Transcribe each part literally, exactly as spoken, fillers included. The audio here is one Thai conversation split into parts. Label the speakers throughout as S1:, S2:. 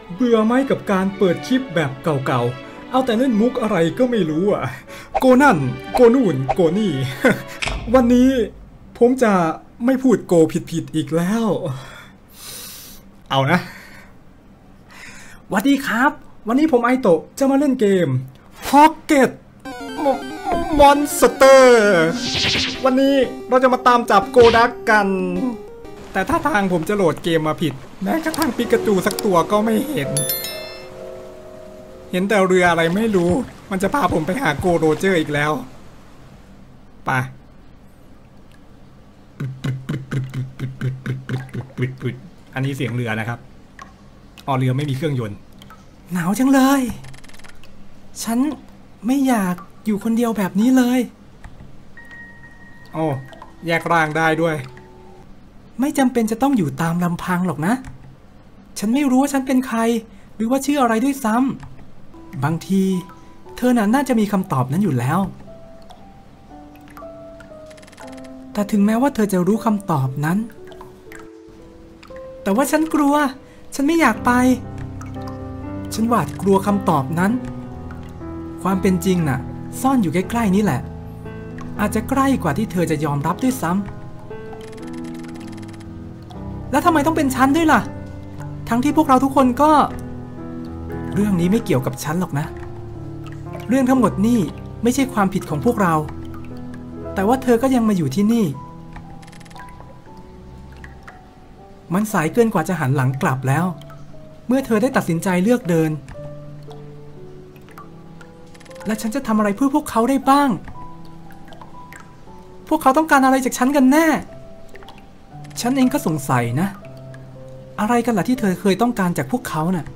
S1: เบื่อไหมกับการเปิดคลิปแบบเก่าๆเอาแต่เล่นมุกอะไรก็ไม่รู้อ่ะโกนั่นโกนู่นโกนี่ วันนี้ผมจะไม่พูดโกผิดๆอีกแล้วเอานะสวัสดีครับวันนี้ผมไอโตะจะมาเล่นเกม Pocket Monster วันนี้เราจะมาตามจับโกดักกันแต่ถ้าทางผมจะโหลดเกมมาผิดแม้กระทั่งปิกาจูสักตัวก็ไม่เห็นเห็นแต่เรืออะไรไม่รู้มันจะพาผมไปหาโกโรเจอร์อีกแล้วไปอันนี้เสียงเรือนะครับอ๋อเรือไม่มีเครื่องยนต์หนาวจังเลยฉันไม่อยากอยู่คนเดียวแบบนี้เลยโอ้แยกร่างได้ด้วยไม่จำเป็นจะต้องอยู่ตามลำพังหรอกนะฉันไม่รู้ว่าฉันเป็นใครหรือว่าชื่ออะไรด้วยซ้ำบางทีเธอน่าจะมีคำตอบนั้นอยู่แล้วแต่ถึงแม้ว่าเธอจะรู้คำตอบนั้นแต่ว่าฉันกลัวฉันไม่อยากไปฉันหวาดกลัวคำตอบนั้นความเป็นจริงน่ะซ่อนอยู่ใกล้ๆนี่แหละอาจจะใกล้กว่าที่เธอจะยอมรับด้วยซ้ำแล้วทำไมต้องเป็นฉันด้วยล่ะทั้งที่พวกเราทุกคนก็เรื่องนี้ไม่เกี่ยวกับฉันหรอกนะเรื่องทั้งหมดนี่ไม่ใช่ความผิดของพวกเราแต่ว่าเธอก็ยังมาอยู่ที่นี่มันสายเกินกว่าจะหันหลังกลับแล้วเมื่อเธอได้ตัดสินใจเลือกเดินและฉันจะทำอะไรเพื่อพวกเขาได้บ้างพวกเขาต้องการอะไรจากฉันกันแน่ฉันเองก็สงสัยนะอะไรกันล่ะที่เธอเคยต้องการจากพวกเขาน่ะ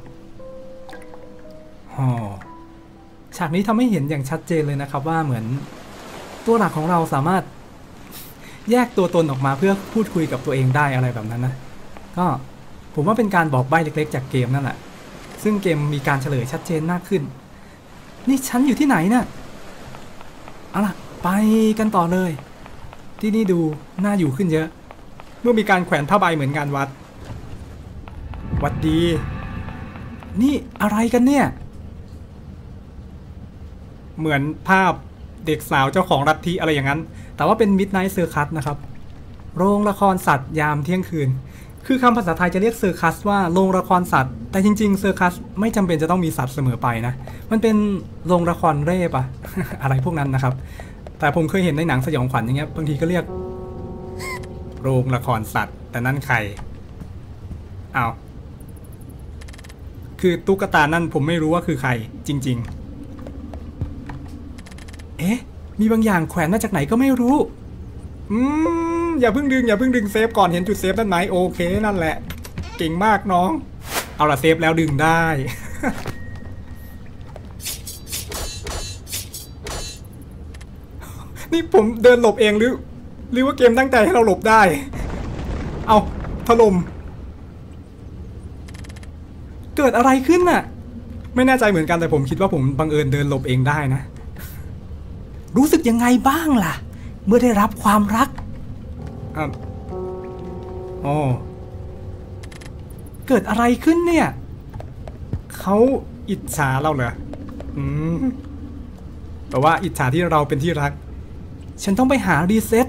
S1: อ๋อฉากนี้ทำให้เห็นอย่างชัดเจนเลยนะครับว่าเหมือนตัวหลักของเราสามารถแยกตัวตนออกมาเพื่อพูดคุยกับตัวเองได้อะไรแบบนั้นนะก็ผมว่าเป็นการบอกใบ้เล็กๆจากเกมนั่นแหละซึ่งเกมมีการเฉลยชัดเจนมากขึ้นนี่ฉันอยู่ที่ไหนน่ะเอาล่ะไปกันต่อเลยที่นี่ดูน่าอยู่ขึ้นเยอะเมื่อมีการแขวนผ้าใบเหมือนงานวัดวัดดีนี่อะไรกันเนี่ยเหมือนภาพเด็กสาวเจ้าของลัทธิอะไรอย่างนั้นแต่ว่าเป็น Midnight Circus นะครับโรงละครสัตว์ยามเที่ยงคืนคือคำภาษาไทยจะเรียกเซอร์คัสว่าโรงละครสัตว์แต่จริงๆเซอร์คัสไม่จำเป็นจะต้องมีสัตว์เสมอไปนะมันเป็นโรงละครเร่ปะ อะไรพวกนั้นนะครับแต่ผมเคยเห็นในหนังสยองขวัญอย่างเงี้ยบางทีก็เรียกโรงละครสัตว์แต่นั่นใครอ้าวคือตุ๊กตานั่นผมไม่รู้ว่าคือใครจริงๆเอ๊ะมีบางอย่างแขวนมาจากไหนก็ไม่รู้อืมอย่าเพิ่งดึงอย่าเพิ่งดึงเซฟก่อนเห็นจุดเซฟด้านไหนโอเคนั่นแหละเก่งมากน้องเอาละเซฟแล้วดึงได้ นี่ผมเดินหลบเองหรือหรือว่าเกมตั้งใจให้เราหลบได้เอาถล่มเกิดอะไรขึ้นน่ะไม่แน่ใจเหมือนกันแต่ผมคิดว่าผมบังเอิญเดินหลบเองได้นะรู้สึกยังไงบ้างล่ะเมื่อได้รับความรักอ่ะอ๋อเกิดอะไรขึ้นเนี่ยเขาอิจฉาเราเหรออืมแต่ว่าอิจฉาที่เราเป็นที่รักฉันต้องไปหารีเซ็ต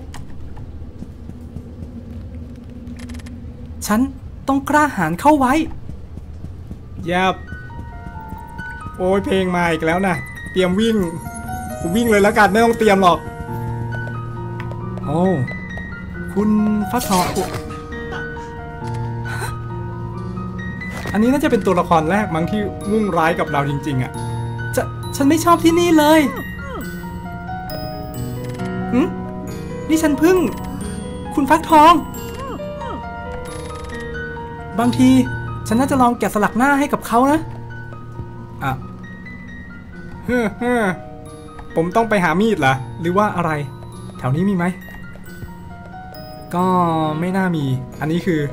S1: ฉันต้องกล้าหาญเข้าไว้ยับโอ้ยเพลงมาอีกแล้วนะเตรียมวิ่งผมวิ่งเลยแล้วกันไม่ต้องเตรียมหรอกโอ้คุณฟักทองอันนี้น่าจะเป็นตัวละครแรกมั้งที่มุ่งร้ายกับเราจริงๆอ่ะจะฉันไม่ชอบที่นี่เลยหืมนี่ฉันพึ่งคุณฟักทองบางทีฉันน่าจะลองแกะสลักหน้าให้กับเขานะอ่ะเฮ้อเฮ้อผมต้องไปหามีดเหรอหรือว่าอะไรแถวนี้มีไหมก็ไม่น่ามีอันนี้คือ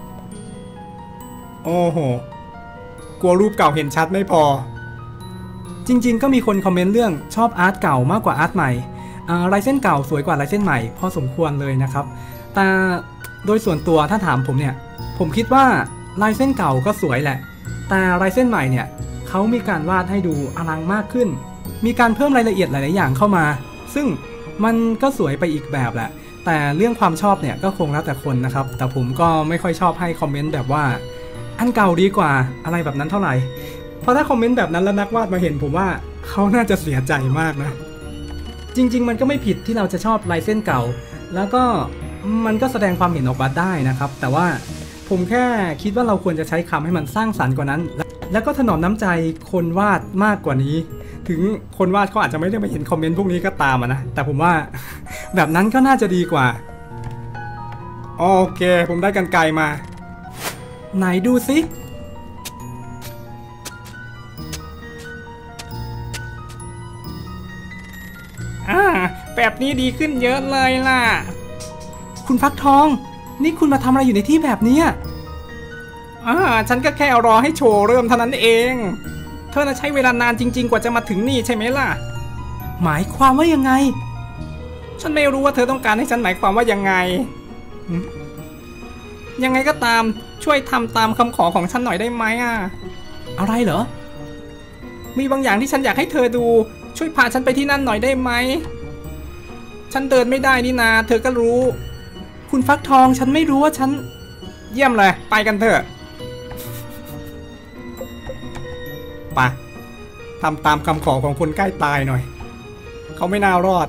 S1: โอ้โหกลัวรูปเก่าเห็นชัดไม่พอจริงๆก็มีคนคอมเมนต์เรื่องชอบอาร์ตเก่ามากกว่าอาร์ตใหม่ลายเส้นเก่าสวยกว่าลายเส้นใหม่พอสมควรเลยนะครับแต่โดยส่วนตัวถ้าถามผมเนี่ยผมคิดว่าลายเส้นเก่าก็สวยแหละแต่ลายเส้นใหม่เนี่ยเขามีการวาดให้ดูอลังมากขึ้นมีการเพิ่มรายละเอียดหลายๆอย่างเข้ามาซึ่งมันก็สวยไปอีกแบบแหละแต่เรื่องความชอบเนี่ยก็คงแล้วแต่คนนะครับแต่ผมก็ไม่ค่อยชอบให้คอมเมนต์แบบว่าอันเก่าดีกว่าอะไรแบบนั้นเท่าไหร่เพราะถ้าคอมเมนต์แบบนั้นแล้วนักวาดมาเห็นผมว่าเขาน่าจะเสียใจมากนะจริงๆมันก็ไม่ผิดที่เราจะชอบลายเส้นเก่าแล้วก็มันก็แสดงความเห็นออกมาได้นะครับแต่ว่าผมแค่คิดว่าเราควรจะใช้คำให้มันสร้างสรรค์กว่านั้นแล้วก็ถนอมน้ำใจคนวาดมากกว่านี้ถึงคนวาดเขาอาจจะไม่ได้มาเห็นคอมเมนต์พวกนี้ก็ตามนะแต่ผมว่าแบบนั้นก็น่าจะดีกว่าโอเคผมได้กรรไกรมาไหนดูสิอ่าแบบนี้ดีขึ้นเยอะเลยล่ะคุณฟักทองนี่คุณมาทำอะไรอยู่ในที่แบบนี้อ่าฉันก็แค่รอให้โชว์เริ่มเท่านั้นเองเธอน่ะใช้เวลานานจริงๆกว่าจะมาถึงนี่ใช่ไหมล่ะหมายความว่ายังไงฉันไม่รู้ว่าเธอต้องการให้ฉันหมายความว่ายังไงยังไงก็ตามช่วยทำตามคำขอของฉันหน่อยได้ไหมอ่ะอะไรเหรอมีบางอย่างที่ฉันอยากให้เธอดูช่วยพาฉันไปที่นั่นหน่อยได้ไหมฉันเดินไม่ได้นี่นาเธอก็รู้คุณฟักทองฉันไม่รู้ว่าฉันเยี่ยมเลยไปกันเถอะไปทำตามคำขอของคนใกล้ตายหน่อยเขาไม่น่ารอด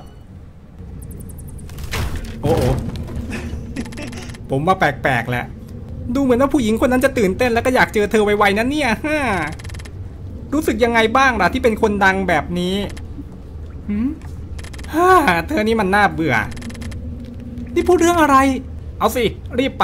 S1: โอ้โหผมว่าแปลกๆแหละดูเหมือนว่าผู้หญิงคนนั้นจะตื่นเต้นแล้วก็อยากเจอเธอไวๆนั้นเนี่ยฮะรู้สึกยังไงบ้างล่ะที่เป็นคนดังแบบนี้หืมฮ่าเธอนี่มันน่าเบื่อนี่พูดเรื่องอะไรเอาสิรีบไป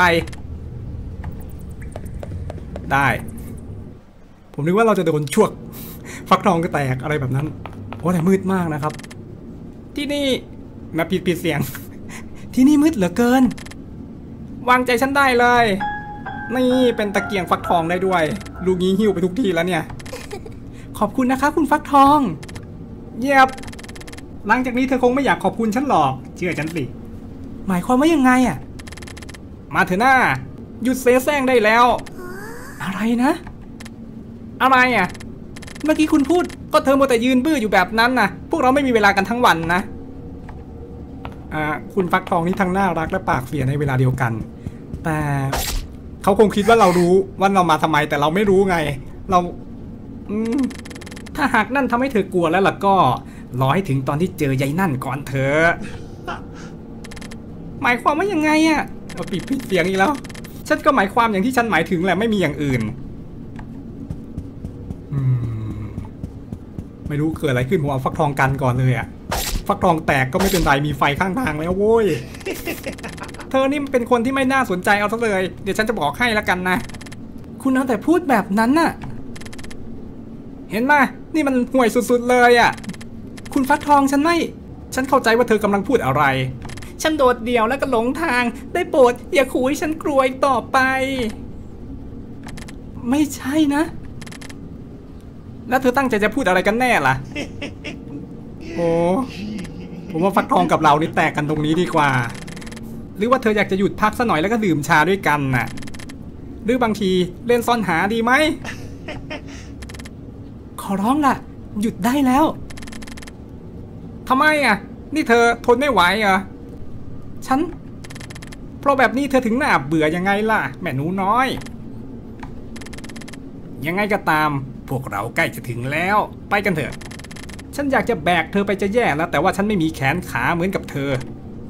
S1: ได้ผมนึกว่าเราจะโดนชวกฟักทองก็แตกอะไรแบบนั้นโอ้แต่มืดมากนะครับที่นี่มาปิดปิดเสียงที่นี่มืดเหลือเกินวางใจฉันได้เลยนี่เป็นตะเกียงฟักทองได้ด้วยลูกนี้หิ้วไปทุกที่แล้วเนี่ยขอบคุณนะคะคุณฟักทองเยียบหลังจากนี้เธอคงไม่อยากขอบคุณฉันหรอกเชื่อฉันสิหมายความว่ายังไงอ่ะมาเถอะหน้าหยุดเซ่แซงได้แล้วอะไรนะอะไรอ่ะเมื่อกี้คุณพูดก็เธอมัวแต่ยืนบื้ออยู่แบบนั้นนะพวกเราไม่มีเวลากันทั้งวันนะอ่าคุณฟักทองนี่ทั้งน่ารักและปากเสียในเวลาเดียวกันแต่เขาคงคิดว่าเรารู้ว่าเรามาทำไมแต่เราไม่รู้ไงเราอืมถ้าหากนั่นทำให้เธอกลัวแล้วล่ะก็รอให้ถึงตอนที่เจอยายนั่นก่อนเถอะหมายความว่ายังไงอ่ะเอาปิดปิดเสียงอีกแล้วฉันก็หมายความอย่างที่ฉันหมายถึงแหละไม่มีอย่างอื่นอืมไม่รู้เกิดอะไรขึ้นผมเอาฟักทองกันก่อนเลยอ่ะฟักทองแตกก็ไม่เป็นไรมีไฟข้างทางแล้วโว้ยเธอนี่เป็นคนที่ไม่น่าสนใจเอาซะเลยเดี๋ยวฉันจะบอกให้ละกันนะคุณเอาแต่พูดแบบนั้นน่ะเห็นไหมนี่มันห่วยสุดๆเลยอ่ะคุณฟักทองฉันไม่ฉันเข้าใจว่าเธอกำลังพูดอะไรฉันโดดเดี่ยวแล้วก็หลงทางได้โปรดอย่าขู่ให้ฉันกลัวอีกต่อไปไม่ใช่นะแล้วเธอตั้งใจจะพูดอะไรกันแน่ล่ะโอ้ผมว่าฟักทองกับเรานี่แตกกันตรงนี้ดีกว่าหรือว่าเธออยากจะหยุดพักซะหน่อยแล้วก็ดื่มชาด้วยกันน่ะหรือบางทีเล่นซ่อนหาดีไหมขอร้องล่ะหยุดได้แล้วทำไมอ่ะนี่เธอทนไม่ไหวเหรอฉันเพราะแบบนี้เธอถึงน่าเบื่อยังไงล่ะแม่หนูน้อยยังไงก็ตามพวกเราใกล้จะถึงแล้วไปกันเถอะฉันอยากจะแบกเธอไปจะแย่แล้วแต่ว่าฉันไม่มีแขนขาเหมือนกับเธอ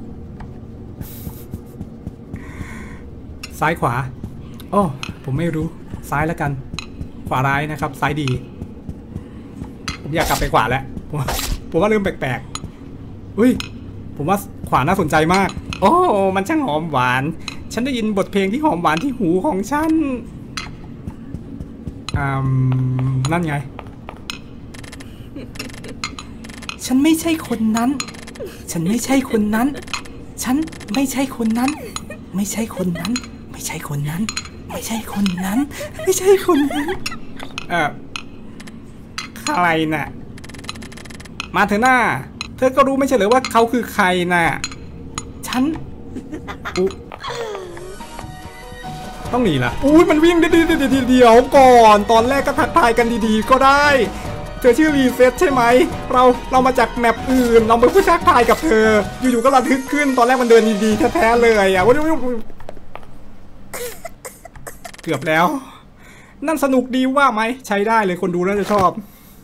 S1: ซ้ายขวาโอ้ผมไม่รู้ซ้ายแล้วกันขวาร้ายนะครับซ้ายดีผมอยากกลับไปขวาแล้วผมผมว่าเริ่มแปลกๆอุ้ยผมว่าขวาน่าสนใจมากโอ้มันช่างหอมหวานฉันได้ยินบทเพลงที่หอมหวานที่หูของฉันอ่านั่นไงฉันไม่ใช่คนนั้นฉันไม่ใช่คนนั้นฉันไม่ใช่คนนั้นไม่ใช่คนนั้นไม่ใช่คนนั้นไม่ใช่คนนั้นไม่ใช่คนนั้นเออใครน่ะมาเถอะหน้าเธอก็รู้ไม่ใช่เหรอว่าเขาคือใครน่ะฉันต้องหนีละอุ้ยมันวิ่งได้ดีเดียวก่อนตอนแรกก็ทักทายกันดีๆก็ได้เธอชื่อรีเซ็ตใช่ไหมเราเรามาจากแมปอื่นเราไปพูดทักทายกับเธออยู่ๆก็ระทึกขึ้นตอนแรกมันเดินดีๆแท้ๆเลยอ่ะเกือบแล้วนั่นสนุกดีว่าไหมใช้ได้เลยคนดูน่าจะชอบ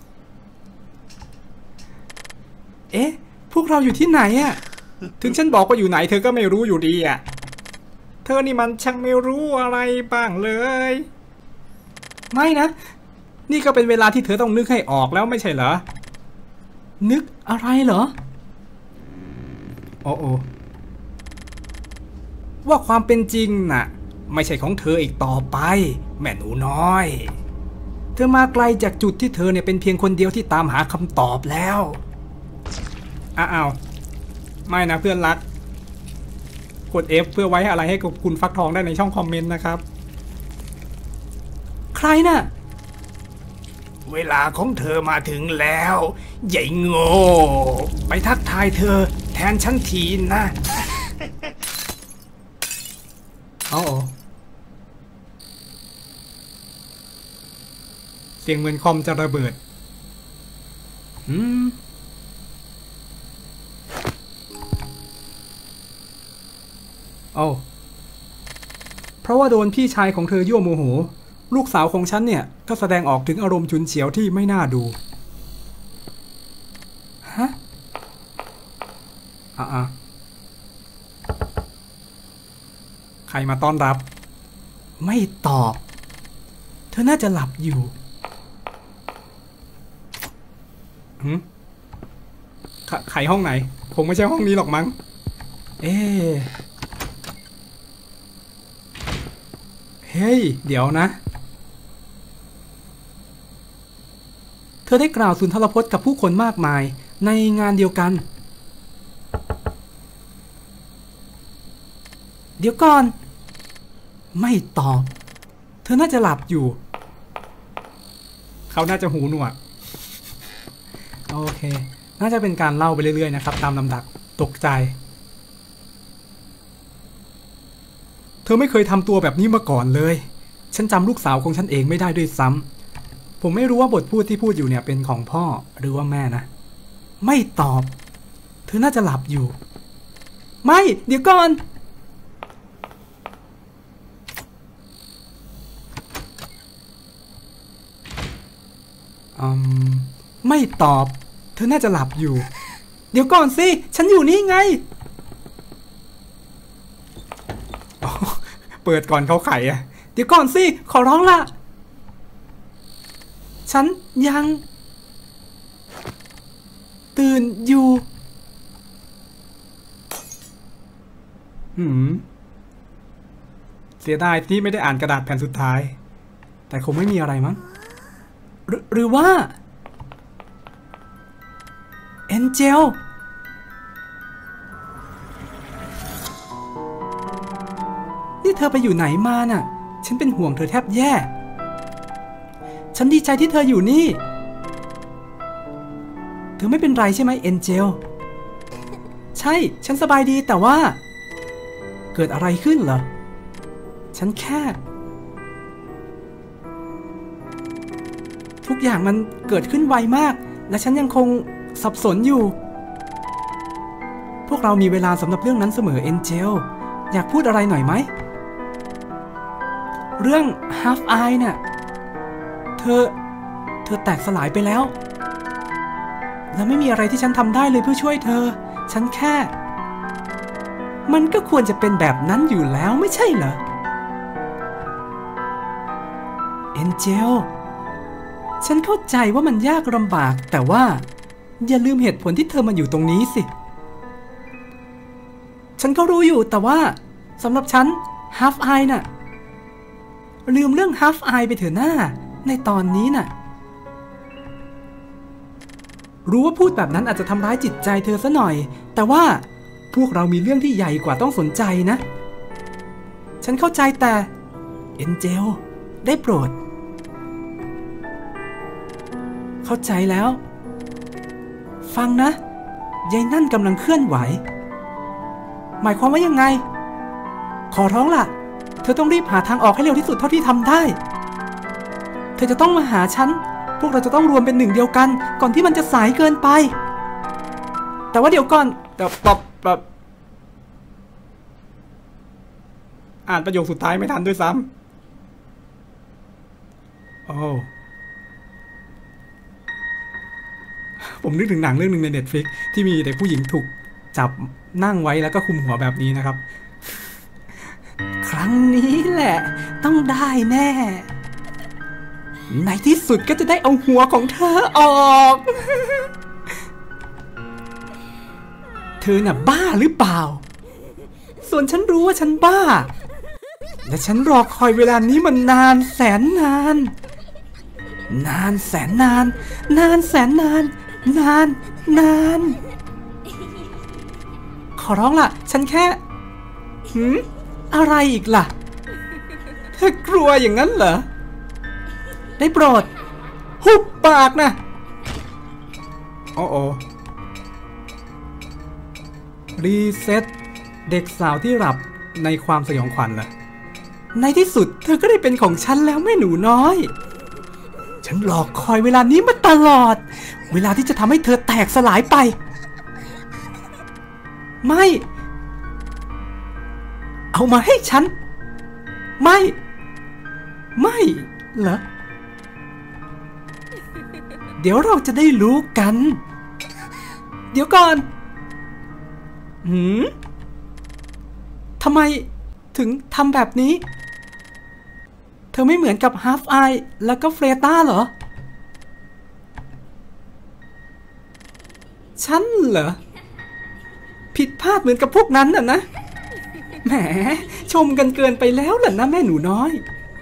S1: เอ๊ะพวกเราอยู่ที่ไหนอ่ะถึงฉันบอกว่าอยู่ไหนเธอก็ไม่รู้อยู่ดีอ่ะเธอนี่มันช่างไม่รู้อะไรบ้างเลยไม่นะนี่ก็เป็นเวลาที่เธอต้องนึกให้ออกแล้วไม่ใช่เหรอนึกอะไรเหรอโอ้โอว่าความเป็นจริงน่ะไม่ใช่ของเธออีกต่อไปแม่หนูน้อยเธอมาไกลจากจุดที่เธอเนี่ยเป็นเพียงคนเดียวที่ตามหาคำตอบแล้วอ้าวไม่นะเพื่อนรักกด F เพื่อไว้อะไรให้กับคุณฟักทองได้ในช่องคอมเมนต์นะครับใครน่ะเวลาของเธอมาถึงแล้วใหญ่โง่ไปทักทายเธอแทนฉันทีนะอ๋อเสียงเหมือนคอมจะระเบิดอืมโอ้เพราะว่าโดนพี่ชายของเธอยั่วโมโหลูกสาวของฉันเนี่ยก็แสดงออกถึงอารมณ์ฉุนเฉียวที่ไม่น่าดูฮะอ่ะใครมาต้อนรับไม่ตอบเธอน่าจะหลับอยู่หืมใครห้องไหนคงไม่ใช่ห้องนี้หรอกมั้งเอ๊เฮ้ยเดี๋ยวนะเธอได้กล่าวสุนทรพจน์กับผู้คนมากมายในงานเดียวกันเดี๋ยวก่อนไม่ตอบเธอน่าจะหลับอยู่เขาน่าจะหูหนวกโอเคน่าจะเป็นการเล่าไปเรื่อยๆนะครับตามลำดับตกใจเธอไม่เคยทำตัวแบบนี้มาก่อนเลยฉันจำลูกสาวของฉันเองไม่ได้ด้วยซ้ำผมไม่รู้ว่าบทพูดที่พูดอยู่เนี่ยเป็นของพ่อหรือว่าแม่นะไม่ตอบเธอน่าจะหลับอยู่ไม่เดี๋ยวก่อนอืมไม่ตอบเธอน่าจะหลับอยู่เดี๋ยวก่อนสิฉันอยู่นี่ไงเปิดก่อนเขาไขอ่ะเดี๋ยวก่อนสิขอร้องละฉันยังตื่นอยู่หืมเสียดายที่ไม่ได้อ่านกระดาษแผ่นสุดท้ายแต่คงไม่มีอะไรมั้งหรือหรือว่าเอ็นเจลนี่เธอไปอยู่ไหนมาน่ะฉันเป็นห่วงเธอแทบแย่ฉันดีใจที่เธออยู่นี่เธอไม่เป็นไรใช่ไหมเอ็นเจลใช่ฉันสบายดีแต่ว่าเกิดอะไรขึ้นเหรอฉันแค่ทุกอย่างมันเกิดขึ้นไวมากและฉันยังคงสับสนอยู่พวกเรามีเวลาสำหรับเรื่องนั้นเสมอเอ็นเจลอยากพูดอะไรหน่อยไหมเรื่อง Half Eye น่ะเธอเธอแตกสลายไปแล้วและไม่มีอะไรที่ฉันทำได้เลยเพื่อช่วยเธอฉันแค่มันก็ควรจะเป็นแบบนั้นอยู่แล้วไม่ใช่เหรอเอ็นเจลฉันเข้าใจว่ามันยากลำบากแต่ว่าอย่าลืมเหตุผลที่เธอมาอยู่ตรงนี้สิฉันก็รู้อยู่แต่ว่าสำหรับฉัน Half Eye น่ะลืมเรื่อง Half Eye ไปเถอะหน้าในตอนนี้น่ะรู้ว่าพูดแบบนั้นอาจจะทำร้ายจิตใจเธอซะหน่อยแต่ว่าพวกเรามีเรื่องที่ใหญ่กว่าต้องสนใจนะฉันเข้าใจแต่เอ็นเจลได้โปรดเข้าใจแล้วฟังนะยายนั่นกำลังเคลื่อนไหวหมายความว่ายังไงขอร้องล่ะเธอต้องรีบหาทางออกให้เร็วที่สุดเท่าที่ทำได้เธอจะต้องมาหาฉันพวกเราจะต้องรวมเป็นหนึ่งเดียวกันก่อนที่มันจะสายเกินไปแต่ว่าเดี๋ยวก่อนแต่แบบแบบอ่านประโยคสุดท้ายไม่ทันด้วยซ้ำโอ้ผมนึกถึงหนังเรื่องหนึ่งใน Netflix ที่มีเด็กผู้หญิงถูกจับนั่งไว้แล้วก็คุมหัวแบบนี้นะครับครั้งนี้แหละต้องได้แน่ในที่สุดก็จะได้เอาหัวของเธอออกเธอน่ะบ้าหรือเปล่าส่วนฉันรู้ว่าฉันบ้าและฉันรอคอยเวลานี้มันนานแสนนานนานแสนนานนานแสนนานนานนานขอร้องล่ะฉันแค่หืมอะไรอีกล่ะเธอกลัวอย่างนั้นเหรอได้โปรดหุบปากนะโอ้โอรีเซ็ตเด็กสาวที่หลับในความสยองขวัญล่ะในที่สุดเธอก็ได้เป็นของฉันแล้วแม่หนูน้อยฉันรอคอยเวลานี้มาตลอดเวลาที่จะทำให้เธอแตกสลายไปไม่เอามาให้ฉันไม่ไม่เหรอเดี๋ยวเราจะได้รู้กันเดี๋ยวก่อนหืมทำไมถึงทำแบบนี้เธอไม่เหมือนกับฮาล์ฟไอแล้วก็เฟรต้าเหรอฉันเหรอผิดพลาดเหมือนกับพวกนั้นน่ะนะแหมชมกันเกินไปแล้วล่ะนะแม่หนูน้อย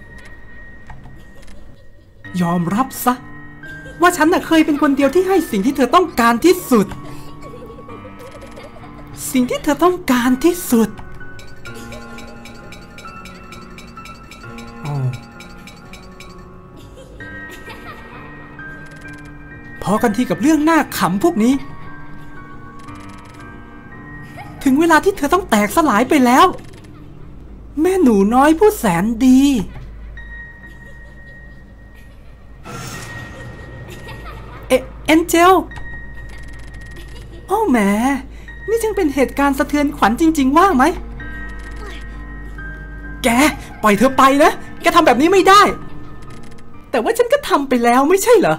S1: ยอมรับซะว่าฉันน่ะเคยเป็นคนเดียวที่ให้สิ่งที่เธอต้องการที่สุดสิ่งที่เธอต้องการที่สุดพอกันทีกับเรื่องหน้าขำพวกนี้ถึงเวลาที่เธอต้องแตกสลายไปแล้วแม่หนูน้อยผู้แสนดีเอเอ็นเจลโอ้แหมนี่จึงเป็นเหตุการณ์สะเทือนขวัญจริงๆว่าไหมแกปล่อยเธอไปนะแกทำแบบนี้ไม่ได้แต่ว่าฉันก็ทำไปแล้วไม่ใช่เหรอ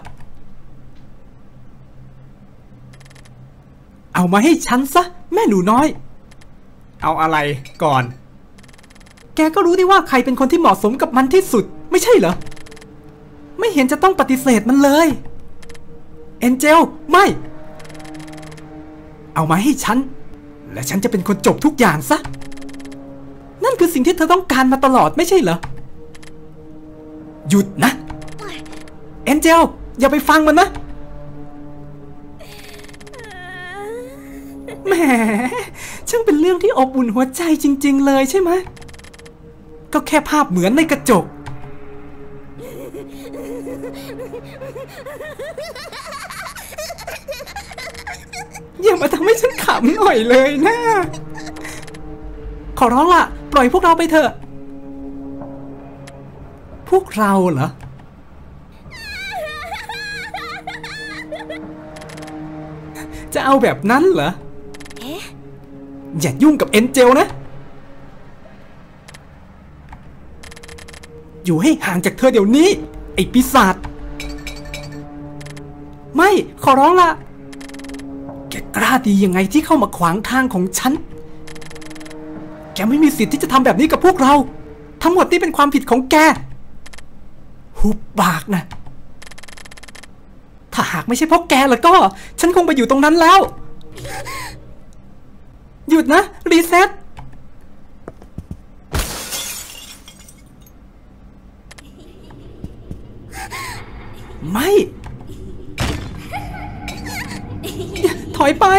S1: เอามาให้ฉันซะแม่หนูน้อยเอาอะไรก่อนแกก็รู้ดีว่าใครเป็นคนที่เหมาะสมกับมันที่สุดไม่ใช่เหรอไม่เห็นจะต้องปฏิเสธมันเลยเอ็นเจลไม่เอามาให้ฉันและฉันจะเป็นคนจบทุกอย่างซะนั่นคือสิ่งที่เธอต้องการมาตลอดไม่ใช่เหรอหยุดนะเอ็นเจลอย่าไปฟังมันนะแหมช่างเป็นเรื่องที่อบอุ่นหัวใจจริงๆเลยใช่ไหมก็แค่ภาพเหมือนในกระจกอย่ามาทำให้ฉันขำหน่อยเลยนะขอร้องล่ะปล่อยพวกเราไปเถอะพวกเราเหรอจะเอาแบบนั้นเหรออย่ายุ่งกับเอ็นเจลนะอยู่ให้ห่างจากเธอเดี๋ยวนี้ไอ้ปีศาจไม่ขอร้องละแกกล้าดียังไงที่เข้ามาขวางทางของฉันแกไม่มีสิทธิ์ที่จะทำแบบนี้กับพวกเราทั้งหมดนี่เป็นความผิดของแกหุบปากนะถ้าหากไม่ใช่เพราะแกแล้วก็ฉันคงไปอยู่ตรงนั้นแล้วหยุดนะรีเซ็ตไม่ถอยไป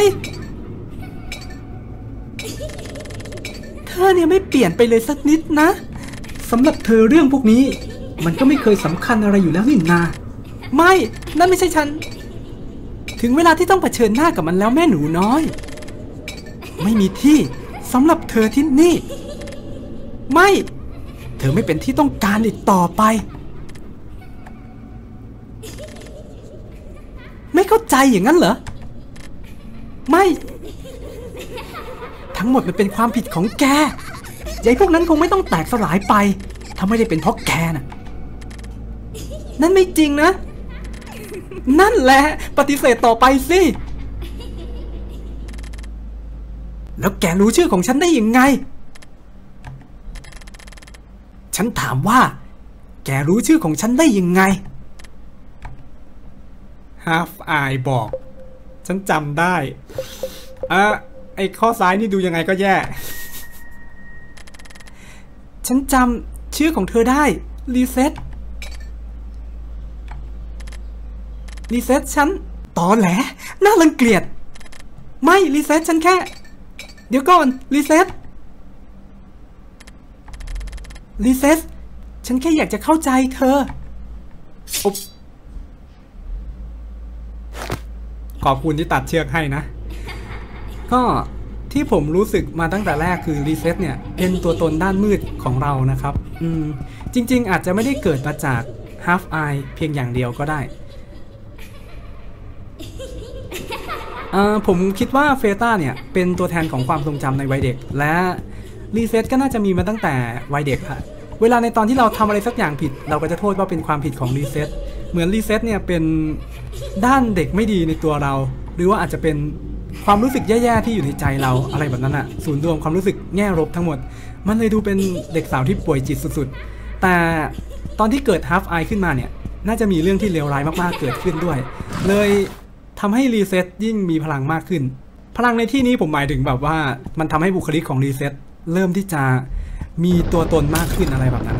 S1: เธอเนี่ยไม่เปลี่ยนไปเลยสักนิดนะสำหรับเธอเรื่องพวกนี้มันก็ไม่เคยสำคัญอะไรอยู่แล้วนี่นาไม่นั่นไม่ใช่ฉันถึงเวลาที่ต้องเผชิญหน้ากับมันแล้วแม่หนูน้อยไม่มีที่สำหรับเธอที่นี่ไม่ธอไม่เป็นที่ต้องการอีกต่อไปไม่เข้าใจอย่างนั้นเหรอไม่ทั้งหมดมันเป็นความผิดของแกยายพวกนั้นคงไม่ต้องแตกสลายไปถ้าไม่ได้เป็นเพราะแกน่ะนั่นไม่จริงนะนั่นแหละปฏิเสธต่อไปสิแล้วแกรู้ชื่อของฉันได้ยังไงฉันถามว่าแกรู้ชื่อของฉันได้ยังไงฮาฟอายบอกฉันจำได้อ่ะไอ้ข้อซ้ายนี่ดูยังไงก็แย่ฉันจำชื่อของเธอได้รีเซ็ตรีเซ็ตฉันตอแหลน่ารังเกียจไม่รีเซ็ตฉันแค่เดี๋ยวก่อนรีเซ็ตรีเซ็ตฉันแค่อยากจะเข้าใจเธอขอบคุณที่ตัดเชือกให้นะก็ที่ผมรู้สึกมาตั้งแต่แรกคือรีเซ็ตเนี่ยเป็นตัวตนด้านมืดของเรานะครับอืมจริงๆอาจจะไม่ได้เกิดมาจาก Half Eye เพียงอย่างเดียวก็ได้ผมคิดว่าเฟต้าเนี่ยเป็นตัวแทนของความทรงจำในวัยเด็กและรีเซ็ตก็น่าจะมีมาตั้งแต่วัยเด็กค่ะเวลาในตอนที่เราทำอะไรสักอย่างผิดเราก็จะโทษว่าเป็นความผิดของรีเซ็ตเหมือนรีเซ็ตเนี่ยเป็นด้านเด็กไม่ดีในตัวเราหรือว่าอาจจะเป็นความรู้สึกแย่ๆที่อยู่ในใจเราอะไรแบบนั้นอะศูนย์รวมความรู้สึกแง่ลบทั้งหมดมันเลยดูเป็นเด็กสาวที่ป่วยจิตสุดๆแต่ตอนที่เกิด Half Eye ขึ้นมาเนี่ยน่าจะมีเรื่องที่เลวร้ายมากๆเกิดขึ้นด้วยเลยทำให้รีเซ็ตยิ่งมีพลังมากขึ้นพลังในที่นี้ผมหมายถึงแบบว่ามันทำให้บุคลิกของรีเซ็ตเริ่มที่จะมีตัวตนมากขึ้นอะไรแบบนั้น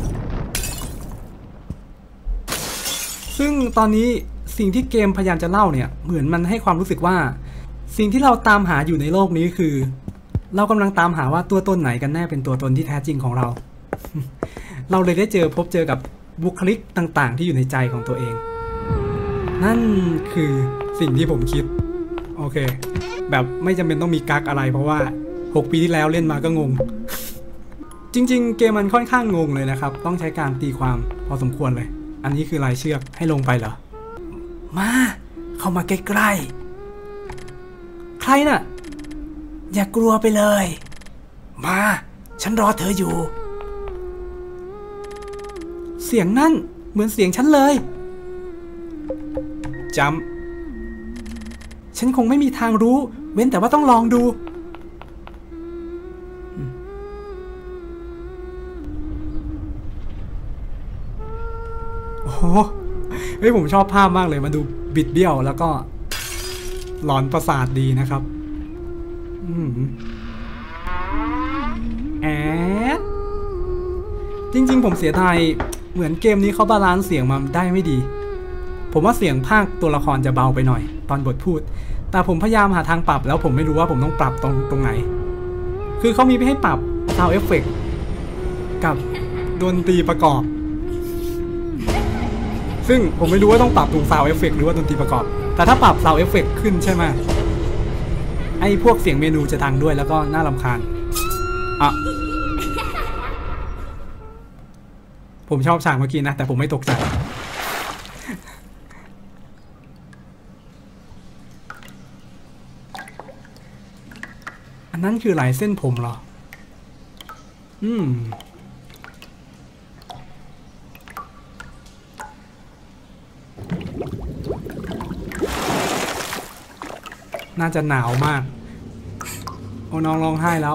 S1: ซึ่งตอนนี้สิ่งที่เกมพยายามจะเล่าเนี่ยเหมือนมันให้ความรู้สึกว่าสิ่งที่เราตามหาอยู่ในโลกนี้คือเรากำลังตามหาว่าตัวตนไหนกันแน่เป็นตัวตนที่แท้จริงของเรา เราเลยได้เจอพบเจอกับบุคลิกต่างๆที่อยู่ในใจของตัวเองนั่นคือสิ่งที่ผมคิดโอเคแบบไม่จำเป็นต้องมีกั๊กอะไรเพราะว่าหกปีที่แล้วเล่นมาก็งง จริงๆเกมมันค่อนข้างงงเลยนะครับต้องใช้การตีความพอสมควรเลยอันนี้คือลายเชือกให้ลงไปเหรอมาเข้ามาใกล้ๆใครน่ะอย่ากลัวไปเลยมาฉันรอเธออยู่เสียงนั่นเหมือนเสียงฉันเลยจำฉันคงไม่มีทางรู้เว้นแต่ว่าต้องลองดูโอ้โหเฮ้ยผมชอบภาพมากเลยมาดูบิดเบี้ยวแล้วก็หลอนประสาทดีนะครับอืมแอดจริงๆผมเสียดายเหมือนเกมนี้เขาบาลานซ์เสียงมาได้ไม่ดีผมว่าเสียงภาคตัวละครจะเบาไปหน่อยตอนบทพูดแต่ผมพยายามหาทางปรับแล้วผมไม่รู้ว่าผมต้องปรับตรงตรงไหนคือเขามีให้ปรับ Sound Effect กับดนตรีประกอบซึ่งผมไม่รู้ว่าต้องปรับตรง Sound Effect หรือว่าดนตรีประกอบแต่ถ้าปรับ Sound Effect ขึ้นใช่ไหมไอ้พวกเสียงเมนูจะดังด้วยแล้วก็น่ารำคาญอ่ะผมชอบฉากเมื่อกี้นะแต่ผมไม่ตกใจอันนั้นคือลายเส้นผมเหรออืมน่าจะหนาวมากโอ้น้องร้องไห้แล้ว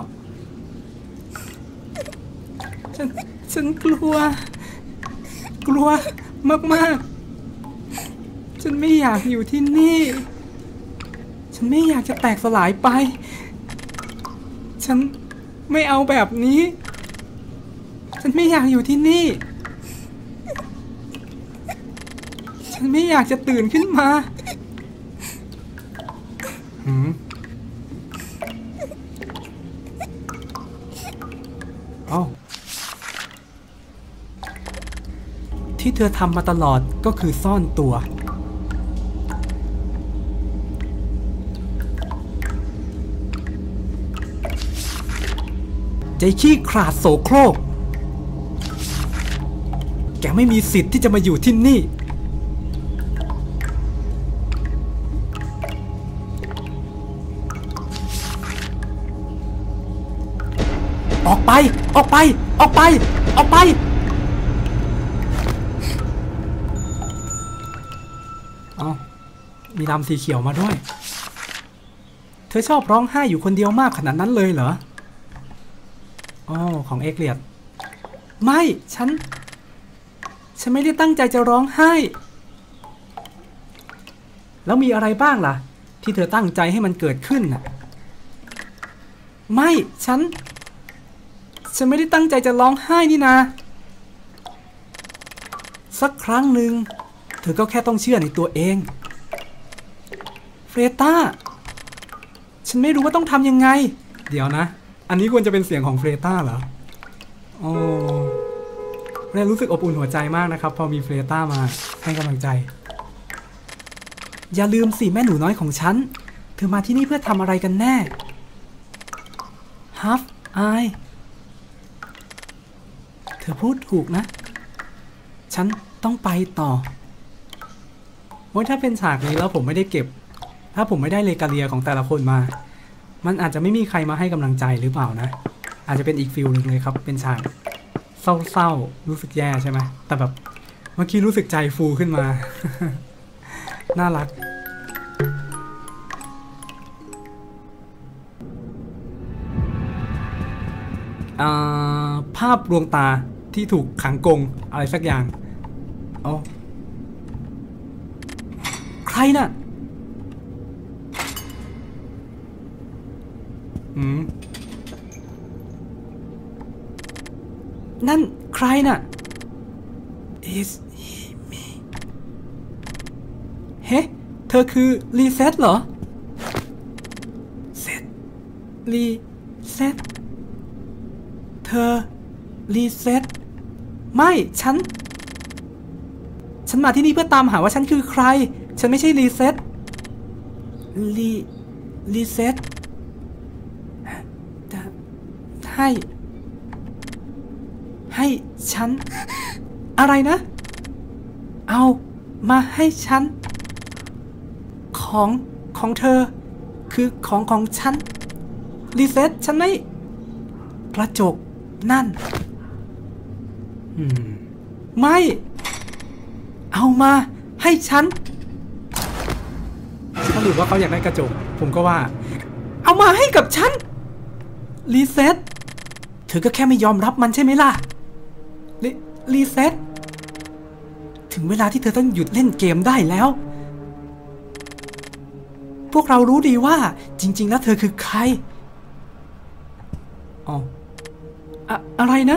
S1: ฉันฉันกลัวกลัวมากๆฉันไม่อยากอยู่ที่นี่ฉันไม่อยากจะแตกสลายไปฉันไม่เอาแบบนี้ฉันไม่อยากอยู่ที่นี่ฉันไม่อยากจะตื่นขึ้นมาหืมอ้าวที่เธอทำมาตลอดก็คือซ่อนตัวใจขี้ขลาดโสโครกแกไม่มีสิทธิ์ที่จะมาอยู่ที่นี่ออกไปออกไปออกไปออกไปเอามีลำสีเขียวมาด้วยเธอชอบร้องไห้อยู่คนเดียวมากขนาดนั้นเลยเหรออ๋อของเอ็กเลียดไม่ฉันฉันไม่ได้ตั้งใจจะร้องไห้แล้วมีอะไรบ้างล่ะที่เธอตั้งใจให้มันเกิดขึ้นน่ะไม่ฉันฉันไม่ได้ตั้งใจจะร้องไห้นี่นะสักครั้งหนึ่งเธอก็แค่ต้องเชื่อในตัวเองเฟรต้าฉันไม่รู้ว่าต้องทำยังไงเดี๋ยวนะอันนี้ควรจะเป็นเสียงของเฟรต้าเหรอโอ้เรนรู้สึกอบอุ่นหัวใจมากนะครับพอมีเฟรต้ามาให้กำลังใจอย่าลืมสิแม่หนูน้อยของฉันเธอมาที่นี่เพื่อทำอะไรกันแน่ฮัฟไอเธอพูดถูกนะฉันต้องไปต่อว่าถ้าเป็นฉากนี้แล้วผมไม่ได้เก็บถ้าผมไม่ได้เลกาเลียของแต่ละคนมามันอาจจะไม่มีใครมาให้กำลังใจหรือเปล่านะอาจจะเป็นอีกฟิลหนึ่งเลยครับเป็นฉากเศร้าๆรู้สึกแย่ใช่ไหมแต่แบบเมื่อกี้รู้สึกใจฟูขึ้นมา น่ารักภาพดวงตาที่ถูกขังกรงอะไรสักอย่างอ๋อใครน่ะอืมนั่นใครน่ะ Is he me เฮ้เธอคือรีเซ็ตเหรอเซ็ตรีเซ็ตเธอรีเซ็ตไม่ฉันฉันมาที่นี่เพื่อตามหาว่าฉันคือใครฉันไม่ใช่รีเซ็ตรีรีเซ็ตให้ให้ฉันอะไรนะเอามาให้ฉันของของเธอคือของของฉันรีเซ็ตฉันไม่กระจกนั่นอืมไม่เอามาให้ฉันถ้าหรือว่าเขาอยากได้กระจกผมก็ว่าเอามาให้กับฉันรีเซ็ตเธอก็แค่ไม่ยอมรับมันใช่ไหมล่ะรีรีเซ็ตถึงเวลาที่เธอต้องหยุดเล่นเกมได้แล้วพวกเรารู้ดีว่าจริงๆแล้วเธอคือใครอ๋ออะอะไรนะ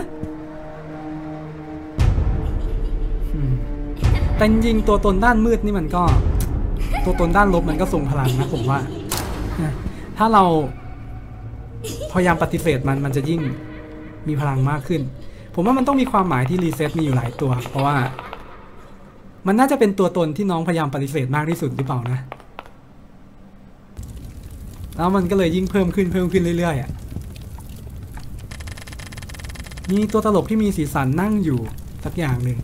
S1: แต่จริงตัวตนด้านมืดนี่มันก็ตัวตนด้านลบมันก็ทรงพลังนะผมว่าถ้าเราพยายามปฏิเสธมันมันจะยิ่งมีพลังมากขึ้นผมว่ามันต้องมีความหมายที่รีเซ็ตมีอยู่หลายตัวเพราะว่ามันน่าจะเป็นตัวตนที่น้องพยายามปฏิเสธมากที่สุดหรือเปล่านะแล้วมันก็เลยยิ่งเพิ่มขึ้นเพิ่มขึ้นเรื่อยๆอ่ะมีตัวตลกที่มีสีสันนั่งอยู่สักอย่างหนึ่ง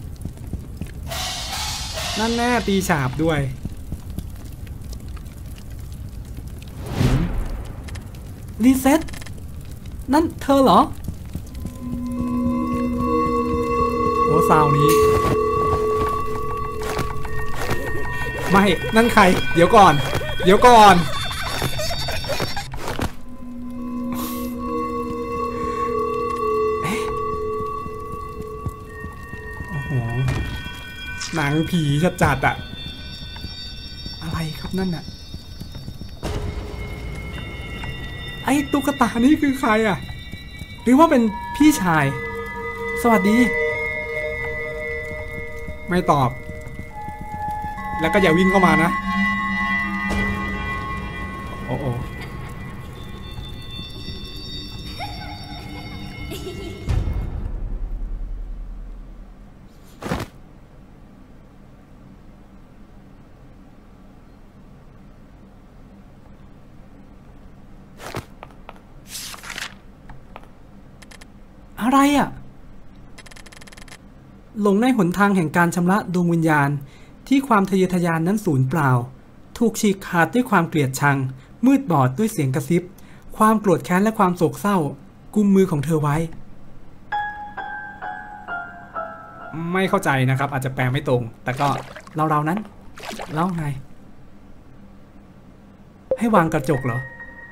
S1: นั่นแน่ตีฉาบด้วยรีเซ็ตนั่นเธอเหรอโอ้ซาวนี้ไม่นั่นใครเดี๋ยวก่อนเดี๋ยวก่อนโอ้โหหนังผีจัดๆอะอะไรครับนั่นน่ะไอ้ตุ๊กตานี่คือใครอะหรือว่าเป็นพี่ชายสวัสดีไม่ตอบแล้วก็อย่าวิ่งเข้ามานะโอ้โออะไรอ่ะหลงในหนทางแห่งการชำระดวงวิญญาณที่ความทะเยอทะยานนั้นสูญเปล่าถูกฉีกขาดด้วยความเกลียดชังมืดบอดด้วยเสียงกระซิบความโกรธแค้นและความโศกเศร้ากุมมือของเธอไว้ไม่เข้าใจนะครับอาจจะแปลไม่ตรงแต่ก็เราเรานั้นเล่าไงให้วางกระจกเหรอ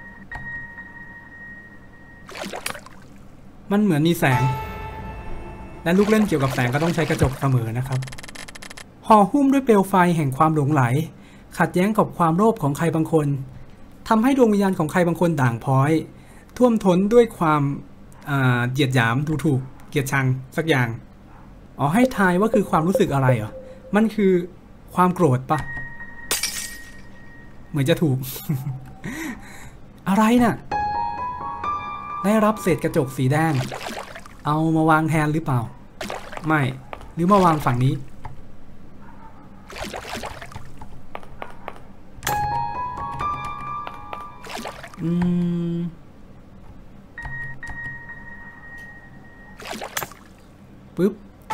S1: มันเหมือนมีแสงและลูกเล่นเกี่ยวกับแสงก็ต้องใช้กระจกเสมอนะครับห่อหุ้มด้วยเปลวไฟแห่งความหลงไหลขัดแย้งกับความโลภของใครบางคนทำให้ดวงวิญญาณของใครบางคนด่างพร้อยท่วมท้นด้วยความเหยียดหยามดูถูกเกลียดชังสักอย่างอ๋อให้ทายว่าคือความรู้สึกอะไรเหรอมันคือความโกรธปะเหมือนจะถูก อะไรน่ะได้รับเศษกระจกสีแดงเอามาวางแทนหรือเปล่าไม่หรือมาวางฝั่งนี้อืมปึ๊บ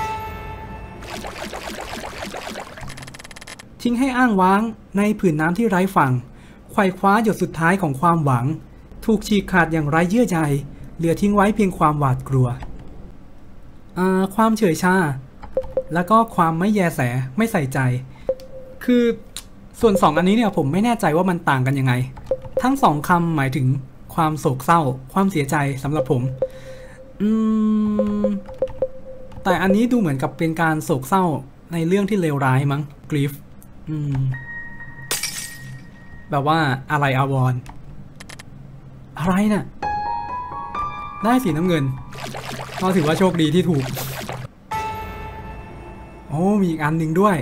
S1: ทิ้งให้อ้างว้างในผืนน้ำที่ไร้ฝั่งไขว่คว้าหยดสุดท้ายของความหวังถูกฉีกขาดอย่างไร้เยื่อใยเหลือทิ้งไว้เพียงความหวาดกลัวอ่าความเฉยชาแล้วก็ความไม่แยแสไม่ใส่ใจคือส่วนสองอันนี้เนี่ยผมไม่แน่ใจว่ามันต่างกันยังไงทั้งสองคำหมายถึงความโศกเศร้าความเสียใจสำหรับผมอืมแต่อันนี้ดูเหมือนกับเป็นการโศกเศร้าในเรื่องที่เลวร้ายมั้ง grief อืมแบบว่าอะไรอาวรณ์อะไรน่ะได้สีน้ำเงินก็ถือว่าโชคดีที่ถูกโอ้มีอีกอันหนึ่งด้วย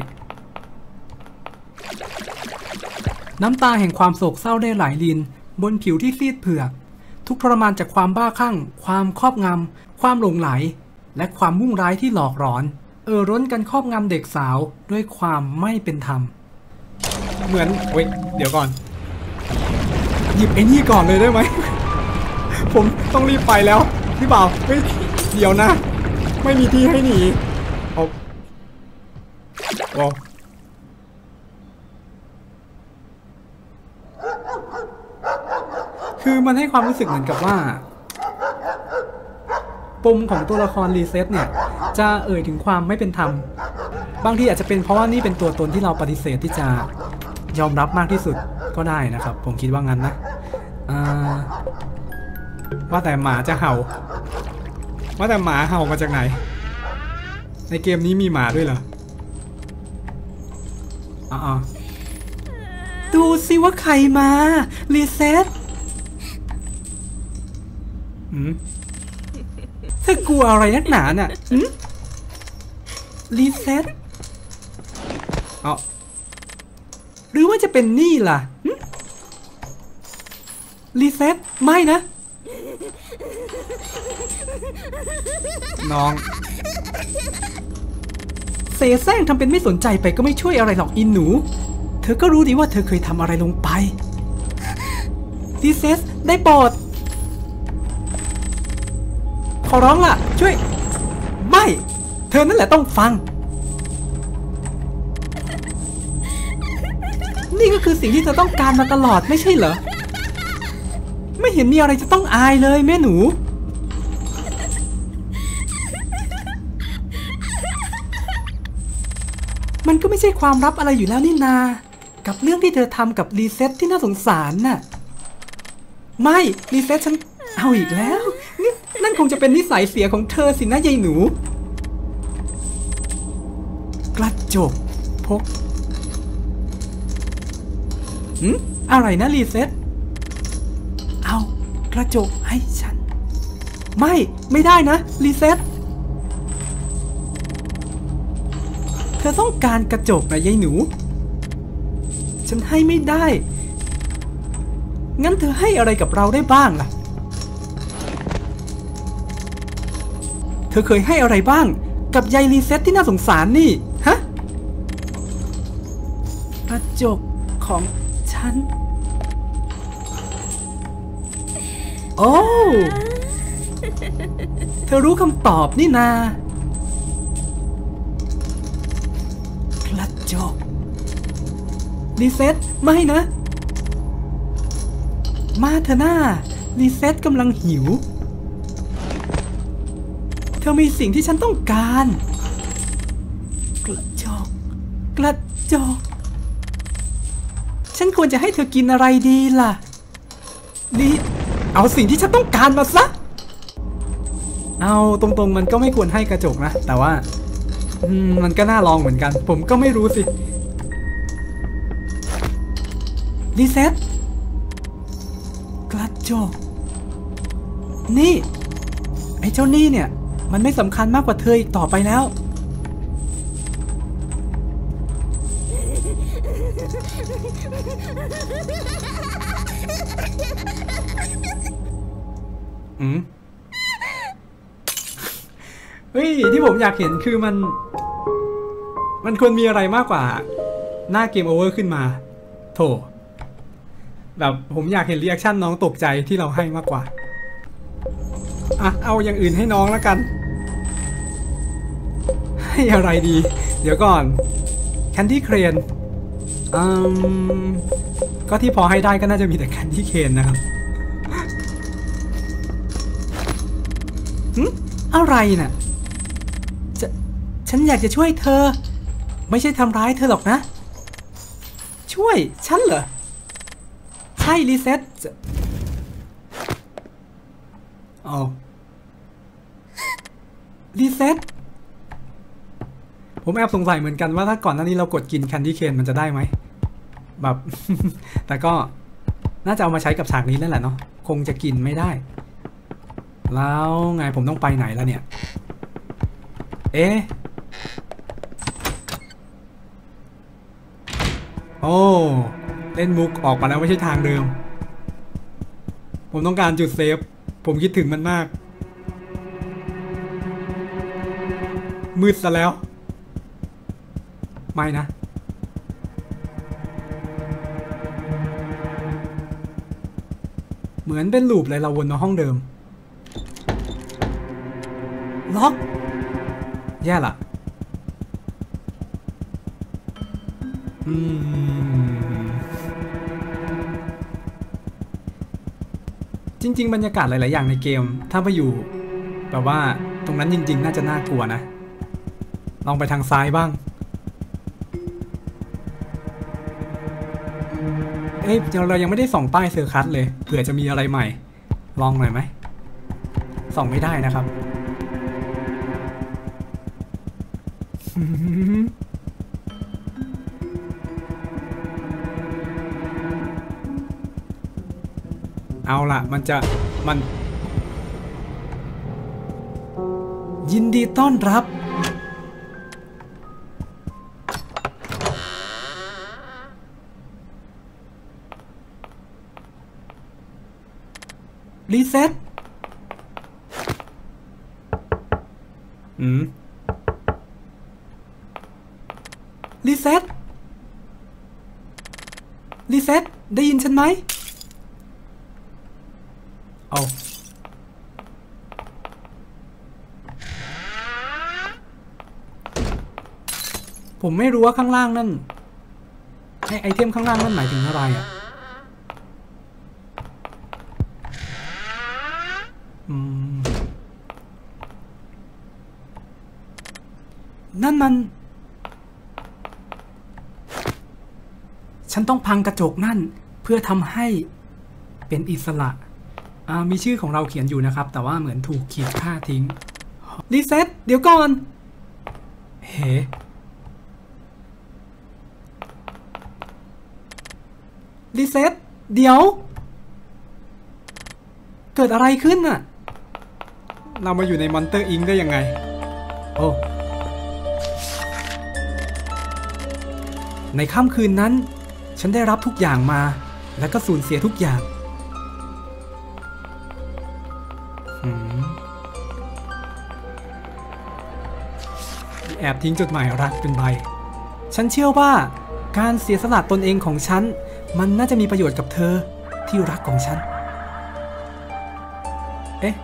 S1: น้ำตาแห่งความโศกเศร้าได้ไหลลินบนผิวที่ซีดเผือกทุกทรมานจากความบ้าคลั่งความครอบงำความหลงไหลและความมุ่งร้ายที่หลอกหลอนเอ่อร้นกันครอบงำเด็กสาวด้วยความไม่เป็นธรรมเหมือนเว้ยเดี๋ยวก่อนหยิบไอ้นี่ก่อนเลยได้ไหม ผมต้องรีบไปแล้วพี่บ่าวเฮ้ยเดี๋ยวนะไม่มีที่ให้หนีเอาโอ้คือมันให้ความรู้สึกเหมือนกับว่าปมของตัวละครรีเซ็ตเนี่ยจะเอ่ยถึงความไม่เป็นธรรมบางทีอาจจะเป็นเพราะว่านี่เป็นตัวตนที่เราปฏิเสธที่จะยอมรับมากที่สุดก็ได้นะครับผมคิดว่างั้นนะว่าแต่หมาจะเห่าว่าแต่หมาเห่ามาจากไหนในเกมนี้มีหมาด้วยเหรออ๋อดูสิว่าใครมารีเซ็ตอืมถ้ากลัวอะไรนักหนาน่ะอืมรีเซ็ตอ๋อหรือว่าจะเป็นนี่ล่ะรีเซ็ตไม่นะน้องเสแสร้งทำเป็นไม่สนใจไปก็ไม่ช่วยอะไรหรอกอินหนูเธอก็รู้ดีว่าเธอเคยทำอะไรลงไปรีเซ็ตได้โปรดขอร้องล่ะช่วยไม่เธอนั่นแหละต้องฟังนี่ก็คือสิ่งที่เธอต้องการมาตลอดไม่ใช่เหรอไม่เห็นมีอะไรจะต้องอายเลยแม่หนูมันก็ไม่ใช่ความลับอะไรอยู่แล้วนี่นากับเรื่องที่เธอทำกับรีเซ็ตที่น่าสงสารน่ะไม่รีเซ็ตฉันเอาอีกแล้วนี่นั่นคงจะเป็นนิสัยเสียของเธอสินะยายหนูกระจกพกหืมอะไรนะรีเซ็ตเอากระจกให้ฉันไม่ไม่ได้นะรีเซ็ตเธอต้องการกระจกนะยายหนูฉันให้ไม่ได้งั้นเธอให้อะไรกับเราได้บ้างล่ะเธอเคยให้อะไรบ้างกับยายรีเซ็ตที่น่าสงสารนี่ฮะกระจกของฉันโอ้เธอรู้คำตอบนี่นาจอกรีเซ็ตไม่นะมาเถอะหน้ารีเซ็ตกำลังหิวเธอมีสิ่งที่ฉันต้องการกระจอกกระจอกฉันควรจะให้เธอกินอะไรดีล่ะนี่เอาสิ่งที่ฉันต้องการมาซะเอาตรงๆมันก็ไม่ควรให้กระจกนะแต่ว่ามันก็น่าลองเหมือนกันผมก็ไม่รู้สิรีเซ็ตกระจกนี่ไอ้เจ้านี่เนี่ยมันไม่สำคัญมากกว่าเธออีกต่อไปแล้วอืมเฮ้ยที่ผมอยากเห็นคือมันมันควรมีอะไรมากกว่าหน้าเกมโอเวอร์ขึ้นมาโถแบบผมอยากเห็นรีแอคชั่นน้องตกใจที่เราให้มากกว่าอ่ะเอาอย่างอื่นให้น้องแล้วกันให้อะไรดีเดี๋ยวก่อนแคนดี้เครนอืมก็ที่พอให้ได้ก็น่าจะมีแต่แคนดี้เคนนะครับหึอะไรน่ะจะฉันอยากจะช่วยเธอไม่ใช่ทำร้ายเธอหรอกนะช่วยฉันเหรอใช่รีเซ็ตอ๋อรีเซ็ตผมแอบสงสัยเหมือนกันว่าถ้าก่อนหน้านี้เรากดกินแคนดี้เคนมันจะได้ไหมแบบ แต่ก็น่าจะเอามาใช้กับฉากนี้นั่นแหละเนาะคงจะกินไม่ได้แล้วไงผมต้องไปไหนแล้วเนี่ยเอ๊ะโอ้เล่นมุกออกมาแล้วไม่ใช่ทางเดิมผมต้องการจุดเซฟผมคิดถึงมันมากมืดซะแล้วไม่นะเหมือนเป็นลูปเลยเราวนมาห้องเดิมล็อกแย่ละอืมจริงๆบรรยากาศหลายๆอย่างในเกมถ้าไปอยู่แบบว่าตรงนั้นจริงๆน่าจะน่ากลัวนะลองไปทางซ้ายบ้างเอ้ยเรายังไม่ได้ส่องป้ายเซอร์คัสเลยเผื่อจะมีอะไรใหม่ลองหน่อยไหมส่องไม่ได้นะครับเอาล่ะมันจะมันยินดีต้อนรับรีเซ็ตอืมรีเซ็ตรีเซ็ตได้ยินฉันไหมเอาผมไม่รู้ว่าข้างล่างนั่นไอไอเทมข้างล่างนั่นหมายถึงอะไรอ่ะอืมนั่นมันฉันต้องพังกระจกนั่นเพื่อทำให้เป็นอิสระอ่ามีชื่อของเราเขียนอยู่นะครับแต่ว่าเหมือนถูกขีดค่าทิ้งรีเซ็ตเดี๋ยวก่อนเฮ้รีเซ็ตเดี๋ยวเกิดอะไรขึ้นน่ะเรามาอยู่ในมอนเตอร์อิงได้ยังไงโอ้ในค่ำคืนนั้นฉันได้รับทุกอย่างมาแล้วก็สูญเสียทุกอย่างแอบทิ้งจดหมายรักเป็นใบฉันเชื่อว่าการเสียสละตนเองของฉันมันน่าจะมีประโยชน์กับเธอที่รักของฉันเอ๊ะ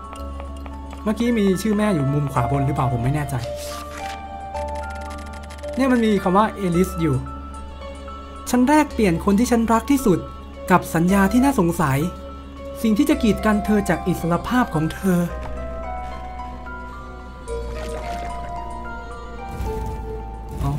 S1: เมื่อกี้มีชื่อแม่อยู่มุมขวาบนหรือเปล่าผมไม่แน่ใจเนี่ยมันมีคำว่าเอลิสอยู่ฉันแรกเปลี่ยนคนที่ฉันรักที่สุดกับสัญญาที่น่าสงสัยสิ่งที่จะกีดกันเธอจากอิสรภาพของเธอเอา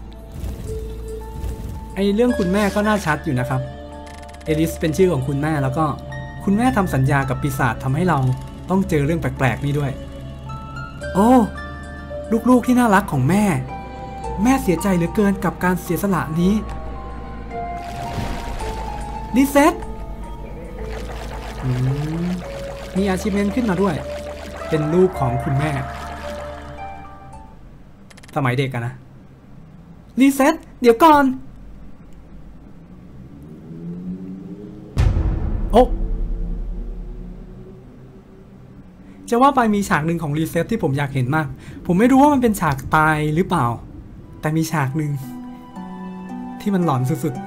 S1: ไอเรื่องคุณแม่ก็น่าชัดอยู่นะครับเอลิสเป็นชื่อของคุณแม่แล้วก็คุณแม่ทำสัญญากับปีศาจทำให้เราต้องเจอเรื่องแปลกๆนี่ด้วยโอ้ลูกๆที่น่ารักของแม่แม่เสียใจเหลือเกินกับการเสียสละนี้รีเซ็ตมีอาชีพเมนขึ้นมาด้วยเป็นลูกของคุณแม่สมัยเด็กอะนะรีเซ็ตเดี๋ยวก่อนโอ้จะว่าไปมีฉากหนึ่งของรีเซ็ตที่ผมอยากเห็นมากผมไม่รู้ว่ามันเป็นฉากตายหรือเปล่าแต่มีฉากหนึ่งที่มันหลอนสุด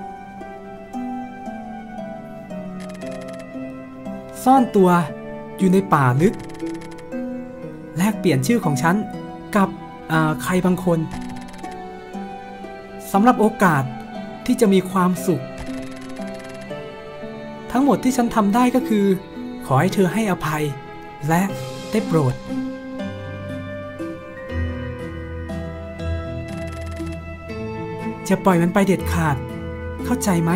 S1: ๆซ่อนตัวอยู่ในป่าลึกแลกเปลี่ยนชื่อของฉันกับใครบางคนสำหรับโอกาสที่จะมีความสุขทั้งหมดที่ฉันทำได้ก็คือขอให้เธอให้อภัยและได้โปรดจะปล่อยมันไปเด็ดขาดเข้าใจไหม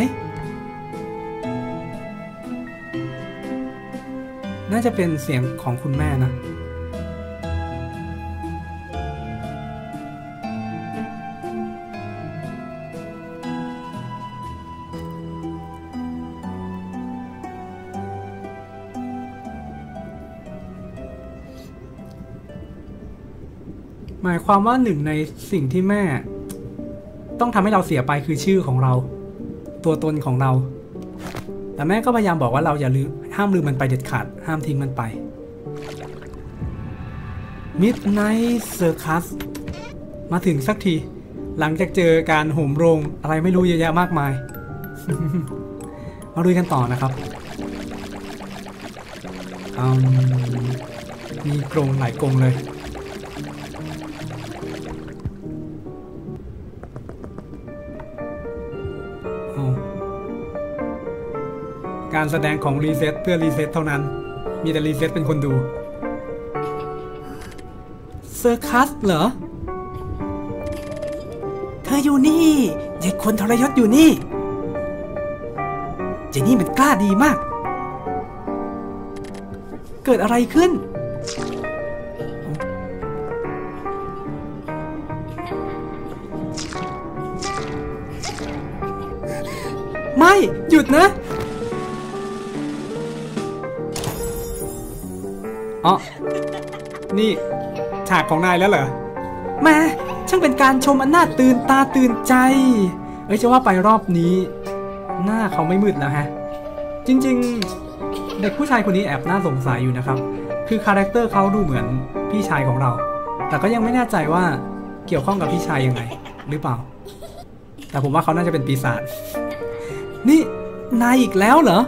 S1: น่าจะเป็นเสียงของคุณแม่นะหมายความว่าหนึ่งในสิ่งที่แม่ต้องทำให้เราเสียไปคือชื่อของเราตัวตนของเราแต่แม่ก็พยายามบอกว่าเราอย่าลืมห้ามลืมมันไปเด็ดขาดห้ามทิ้งมันไป Midnight Circus มาถึงสักทีหลังจากเจอการโหมโรงอะไรไม่รู้เยอะแยะมากมาย มาลุยกันต่อนะครับมีกรงหลายกรงเลยการแสดงของรีเซ็ตเพื่อรีเซ็ตเท่านั้นมีแต่รีเซ็ตเป็นคนดูเซอร์คัสเหรอเธออยู่นี่เด็กคนทรยศอยู่นี่เจนี่มันกล้าดีมากเกิดอะไรขึ้นไม่หยุดนะอ๋อนี่ฉากของนายแล้วเหรอแม่ช่างเป็นการชมอันน่าตื่นตาตื่นใจเอ้ยจะว่าไปรอบนี้หน้าเขาไม่มืดแล้วฮะจริงๆเด็กผู้ชายคนนี้แอบน่าสงสัยอยู่นะครับคือคาแรคเตอร์เขาดูเหมือนพี่ชายของเราแต่ก็ยังไม่แน่ใจว่าเกี่ยวข้องกับพี่ชายยังไงหรือเปล่าแต่ผมว่าเขาน่าจะเป็นปีศาจนี่นายอีกแล้วเหรอ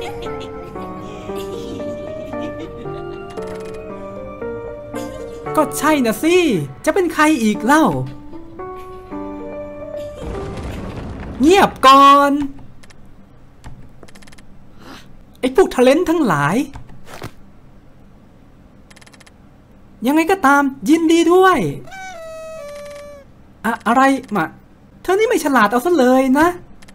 S1: ก็ใช่นะสิจะเป็นใครอีกเล่าเงียบก่อนไอ้พวกทะเลนทั้งหลายยังไงก็ตามยินดีด้วยอะอะไรมาเธอนี่ไม่ฉลาดเอาซะเลยนะ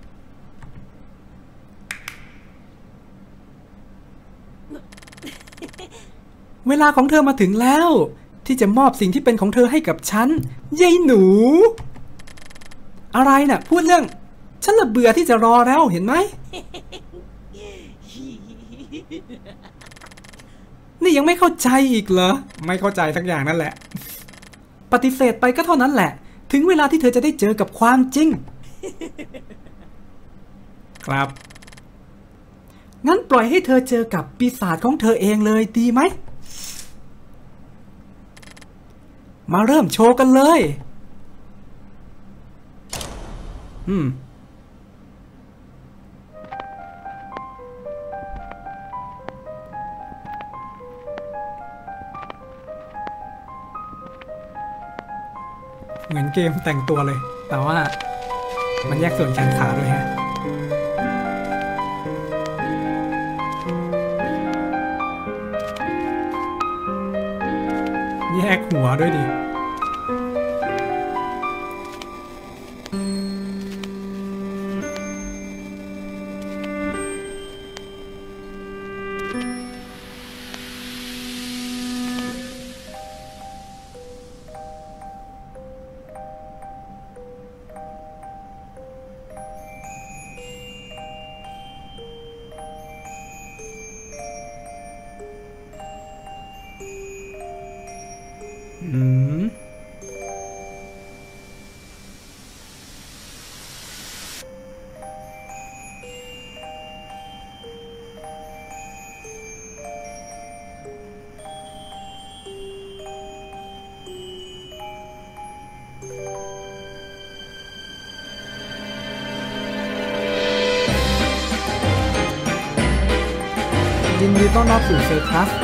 S1: เวลาของเธอมาถึงแล้วที่จะมอบสิ่งที่เป็นของเธอให้กับฉันยายหนูอะไรน่ะพูดเรื่องฉันละเบื่อที่จะรอแล้วเห็นไหม นี่ยังไม่เข้าใจอีกเหรอไม่เข้าใจสักอย่างนั่นแหละปฏิเสธไปก็เท่านั้นแหละถึงเวลาที่เธอจะได้เจอกับความจริง ครับงั้นปล่อยให้เธอเจอกับปีศาจของเธอเองเลยดีไหมมาเริ่มโชว์กันเลยอืมเหมือนเกมแต่งตัวเลย แต่ว่ามันแยกส่วนแขนขาด้วยฮะแยกหัวด้วยดิอืมยินดีต้อนรับสู่เซอร์คัส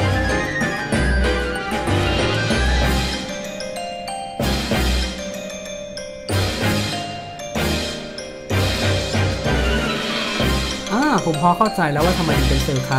S1: ผมพอเข้าใจแล้วว่าทำไมมันเป็นเซอร์คัส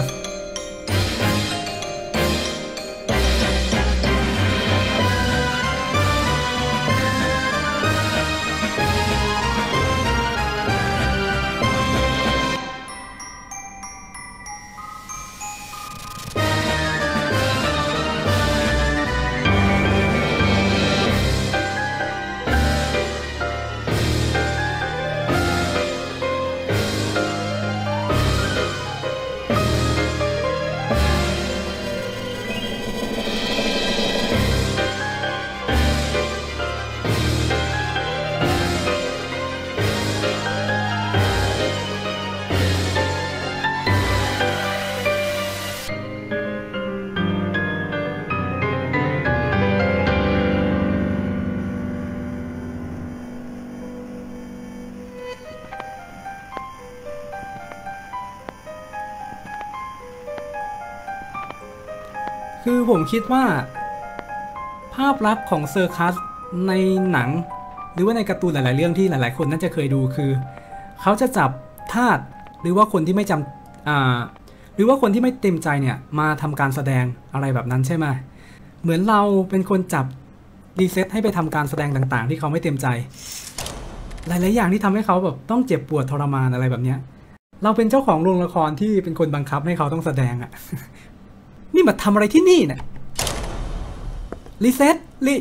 S1: คือผมคิดว่าภาพลักษณ์ของเซอร์คัสในหนังหรือว่าในการ์ตูนหลายๆเรื่องที่หลายๆคนน่าจะเคยดูคือเขาจะจับทาสหรือว่าคนที่ไม่จำอ่าหรือว่าคนที่ไม่เต็มใจเนี่ยมาทำการแสดงอะไรแบบนั้นใช่ไหมเหมือนเราเป็นคนจับรีเซ็ตให้ไปทำการแสดงต่างๆที่เขาไม่เต็มใจหลายๆอย่างที่ทำให้เขาแบบต้องเจ็บปวดทรมานอะไรแบบเนี้ยเราเป็นเจ้าของโรงละครที่เป็นคนบังคับให้เขาต้องแสดงอะ นี่มาทำอะไรที่นี่เนี่ยรีเซ็ตรี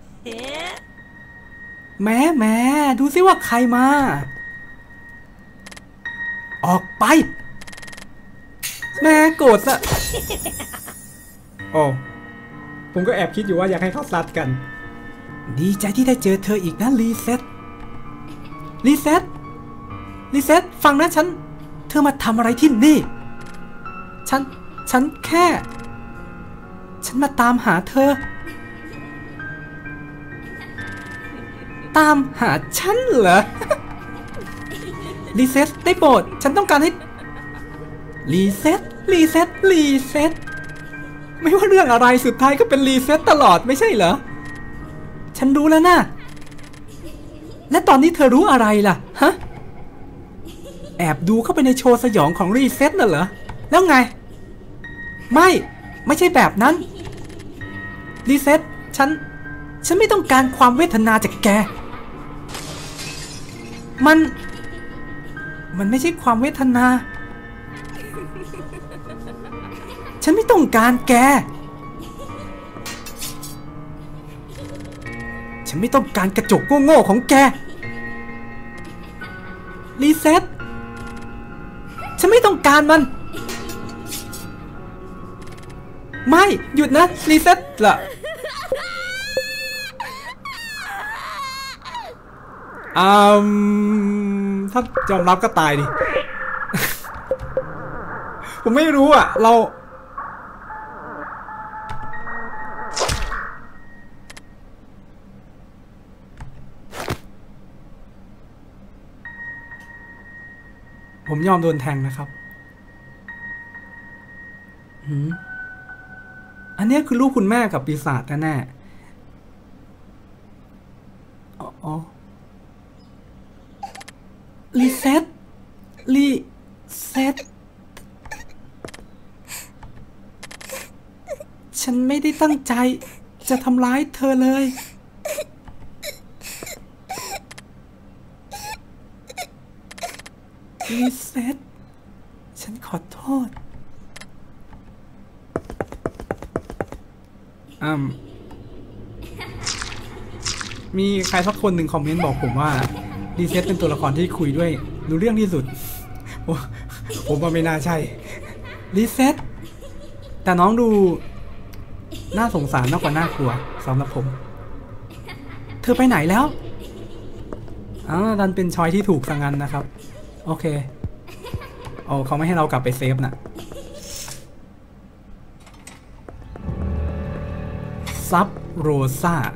S1: แม่แม่ดูซิว่าใครมาออกไปแม่โกรธอะโอ้ผมก็แอบคิดอยู่ว่าอยากให้เขาซัดกันดีใจที่ได้เจอเธออีกนะรีเซ็ตรีเซ็ตรีเซ็ตฟังนะฉันเธอมาทำอะไรที่นี่ฉันฉันแค่ฉันมาตามหาเธอตามหาฉันเหรอรีเซ็ตได้โปรดฉันต้องการให้รีเซ็ตรีเซ็ตรีเซ็ตไม่ว่าเรื่องอะไรสุดท้ายก็เป็นรีเซ็ตตลอดไม่ใช่เหรอฉันรู้แล้วนะและตอนนี้เธอรู้อะไรล่ะฮะแอบดูเข้าไปในโชว์สยองของรีเซ็ตน่ะเหรอแล้วไงไม่ไม่ใช่แบบนั้นรีเซ็ตฉันฉันไม่ต้องการความเวทนาจากแกมันมันไม่ใช่ความเวทนาฉันไม่ต้องการแกฉันไม่ต้องการกระจกโง่ๆของแกรีเซ็ตฉันไม่ต้องการมันไม่หยุดนะรีเซ็ตล่ะอืมถ้ายอมรับก็ตายดิ ผมไม่รู้อ่ะเราผมยอมโดนแทงนะครับหืมอันนี้คือลูกคุณแม่กับปีศาจแน่ๆรีเซ็ตรีเซ็ตฉันไม่ได้ตั้งใจจะทำร้ายเธอเลยรีเซ็ตฉันขอโทษอืมมีใครสักคนหนึ่งคอมเมนต์บอกผมว่ารีเซ็ตเป็นตัวละครที่คุยด้วยรู้เรื่องที่สุดผมว่าไม่น่าใช่รีเซ็ตแต่น้องดูน่าสงสารมากกว่าน่ากลัวสำหรับผมเธอไปไหนแล้วอ่าดันเป็นชอยที่ถูกสังงันนะครับโอเคโอ้เขาไม่ให้เรากลับไปเซฟนะซับโรซ่า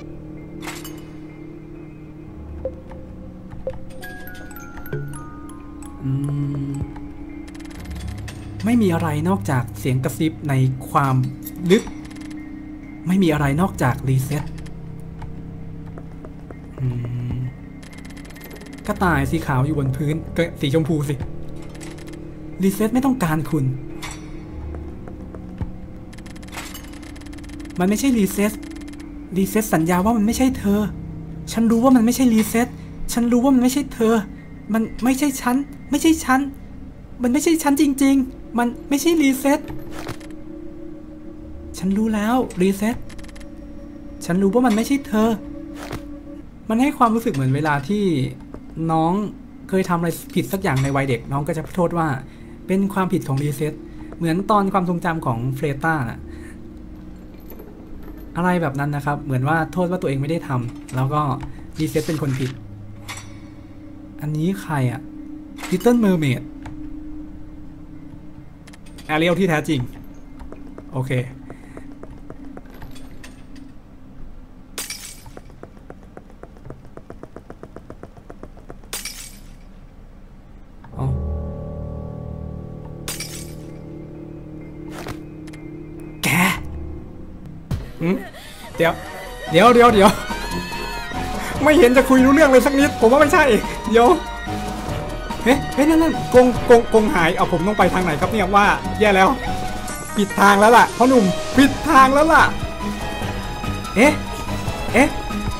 S1: ไม่มีอะไรนอกจากเสียงกระซิบในความลึกไม่มีอะไรนอกจากรีเซ็ตกระต่ายสีขาวอยู่บนพื้นก็สีชมพูสิรีเซ็ตไม่ต้องการคุณมันไม่ใช่รีเซ็ตรีเซ็ตสัญญาว่ามันไม่ใช่เธอฉันรู้ว่ามันไม่ใช่รีเซ็ตฉันรู้ว่ามันไม่ใช่เธอมันไม่ใช่ฉันไม่ใช่ฉันมันไม่ใช่ฉันจริงๆมันไม่ใช่รีเซ็ตฉันรู้แล้วรีเซ็ตฉันรู้ว่ามันไม่ใช่เธอมันให้ความรู้สึกเหมือนเวลาที่น้องเคยทำอะไรผิดสักอย่างในวัยเด็กน้องก็จะโทษว่าเป็นความผิดของรีเซ็ตเหมือนตอนความทรงจำของเฟรต้าน่ะอะไรแบบนั้นนะครับเหมือนว่าโทษว่าตัวเองไม่ได้ทำแล้วก็รีเซ็ตเป็นคนผิดอันนี้ใครอะ Little Mermaid แอเรียลที่แท้จริงโอเคแกเดี๋ยวเดี๋ยวเดี๋ยวเดี๋ยวไม่เห็นจะคุยรู้เรื่องเลยสักนิดผมว่าไม่ใช่เดี๋ยวเฮ้ยเฮ้ยนั่นนั่นกงกงกงหายเอาผมต้องไปทางไหนครับเนี่ยว่าแย่แล้วปิดทางแล้วล่ะพ่อหนุ่มปิดทางแล้วล่ะเอ๊ะเอ๊ะ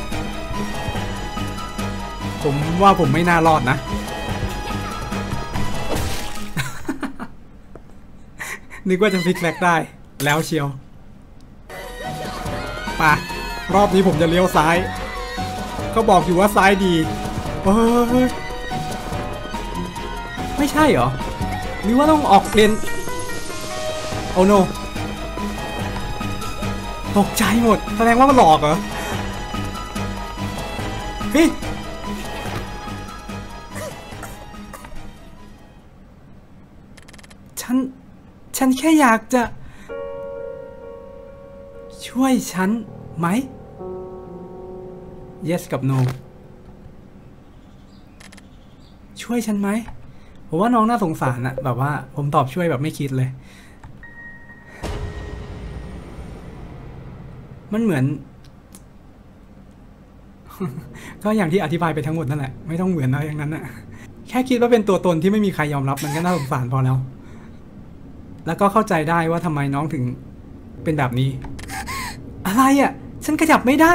S1: ผมว่าผมไม่น่ารอดนะ นึกว่าจะฟิกแลกได้แล้วเชียวป่ะรอบนี้ผมจะเลี้ยวซ้ายก็บอกอยู่ว่าซ้ายดีเฮ้ยไม่ใช่เหรอหรือว่าต้องออกเลนโอ้โนตกใจหมดแสดงว่ามันหลอกเหรอเฮ้ยฉันฉันแค่อยากจะช่วยฉันไหม yes กับ no ช่วยฉันไหมผมว่าน้องน่าสงสารอะแบบว่าผมตอบช่วยแบบไม่คิดเลยมันเหมือน ก็อย่างที่อธิบายไปทั้งหมดนั่นแหละไม่ต้องเหมือนอะไรอย่างนั้นอะแค่คิดว่าเป็นตัวตนที่ไม่มีใครยอมรับมันก็น่าสงสารพอแล้วแล้วก็เข้าใจได้ว่าทำไมน้องถึงเป็นแบบนี้อะไรอะฉันขยับไม่ได้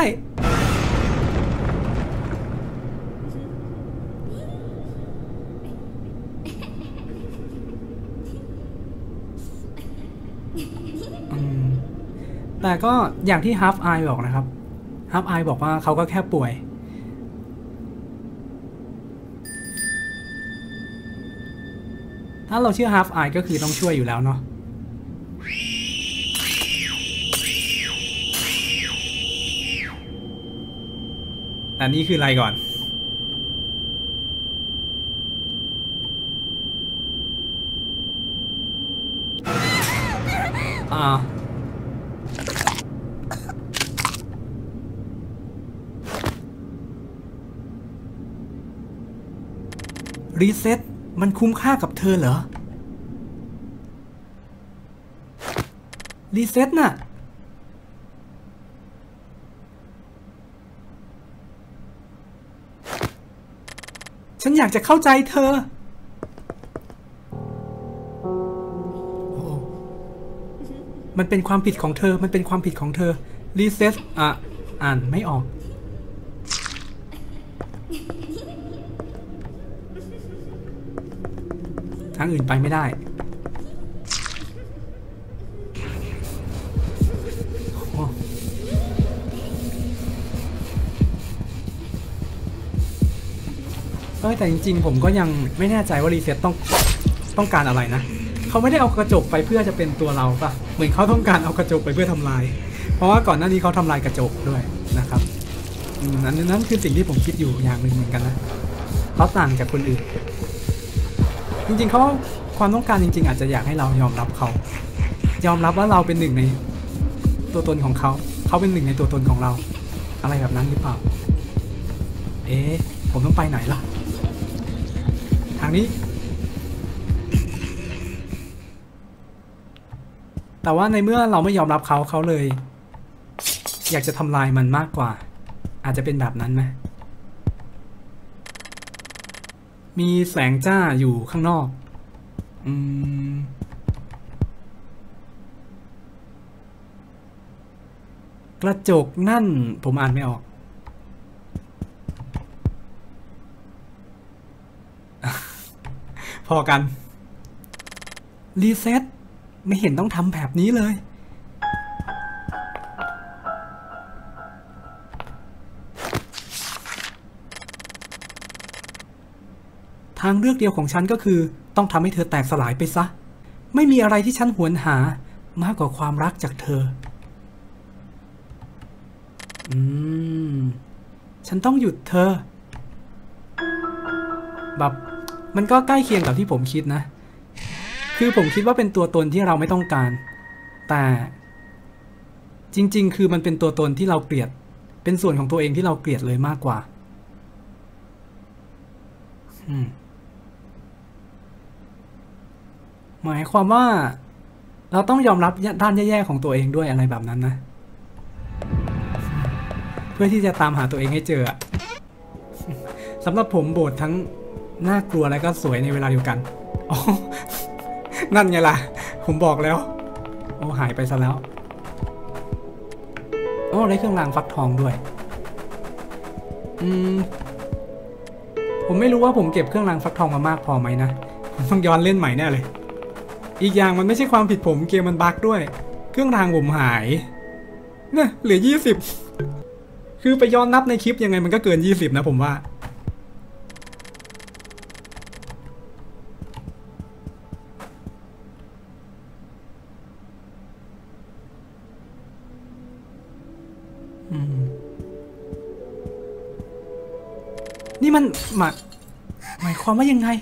S1: แต่ก็อย่างที่ Half Eye บอกนะครับ Half Eye บอกว่าเขาก็แค่ป่วยถ้าเราเชื่อ Half Eye ก็คือต้องช่วยอยู่แล้วเนาะแต่นี่คืออะไรก่อนอ่ารีเซ็ตมันคุ้มค่ากับเธอเหรอรีเซ็ตน่ะฉฉันอยากจะเข้าใจเธอโอ้มันเป็นความผิดของเธอมันเป็นความผิดของเธอรีเซ็ตอ่ะอ่านไม่ออกทางอื่นไปไม่ได้เออแต่จริงๆผมก็ยังไม่แน่ใจว่ารีเซ็ตต้องต้องการอะไรนะเขาไม่ได้เอากระจกไปเพื่อจะเป็นตัวเราป่ะเหมือนเขาต้องการเอากระจกไปเพื่อทำลายเพราะว่าก่อนหน้านี้เขาทำลายกระจกด้วยนะครับนั่นนั่นคือสิ่งที่ผมคิดอยู่อย่างหนึ่งเหมือนกันนะเขาต่างจากคนอื่นจริงๆเขาความต้องการจริงๆอาจจะอยากให้เรายอมรับเขายอมรับว่าเราเป็นหนึ่งในตัวตนของเขาเขาเป็นหนึ่งในตัวตนของเราอะไรแบบนั้นหรือเปล่าเอ๊ะผมต้องไปไหนล่ะทางนี้แต่ว่าในเมื่อเราไม่ยอมรับเขาเขาเลยอยากจะทำลายมันมากกว่าอาจจะเป็นแบบนั้นไหมมีแสงจ้าอยู่ข้างนอกอืมกระจกนั่นผมอ่านไม่ออกพอกันรีเซ็ตไม่เห็นต้องทำแบบนี้เลยทางเลือกเดียวของฉันก็คือต้องทำให้เธอแตกสลายไปซะไม่มีอะไรที่ฉันหวนหามากกว่าความรักจากเธออืมฉันต้องหยุดเธอแบบมันก็ใกล้เคียงกับที่ผมคิดนะคือผมคิดว่าเป็นตัวตนที่เราไม่ต้องการแต่จริงๆคือมันเป็นตัวตนที่เราเกลียดเป็นส่วนของตัวเองที่เราเกลียดเลยมากกว่าอืมหมายความว่าเราต้องยอมรับด้านแย่ๆของตัวเองด้วยอะไรแบบนั้นนะเพื่อที่จะตามหาตัวเองให้เจอสำหรับผมโบสถ์ทั้งน่ากลัวและก็สวยในเวลาเดียวกันอ๋อนั่นไงล่ะผมบอกแล้วโอ้หายไปซะแล้วโอ้ได้เครื่องรางฟักทองด้วยอืมผมไม่รู้ว่าผมเก็บเครื่องรางฟักทองมามากพอไหมนะผมต้องย้อนเล่นใหม่แน่เลยอีกอย่างมันไม่ใช่ความผิดผมเกมมันบั๊กด้วยเครื่องรางผมหายเนี่ยเหลือยี่สิบคือไปย้อนนับในคลิปยังไงมันก็เกินยี่สิบนะผมว่านี่มันหมายหมายความว่ายังไง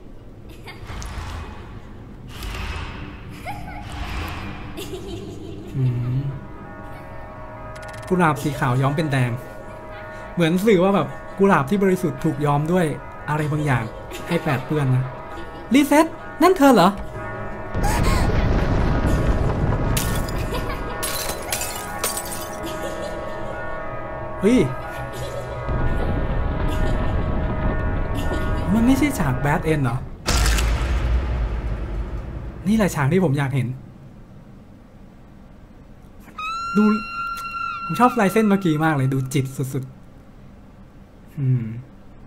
S1: กุหลาบสีขาวย้อมเป็นแดงเหมือนสื่อว่าแบบกุหลาบที่บริสุทธิ์ถูกย้อมด้วยอะไรบางอย่างให้แปดเปื้อนนะรีเซ็ตนั่นเธอเหรอเฮ้ยมันไม่ใช่ฉากแบดเอ็นเหรอนี่แหละฉากที่ผมอยากเห็นดูผมชอบลายเส้นเมื่อกี้มากเลยดูจิตสุดๆอืม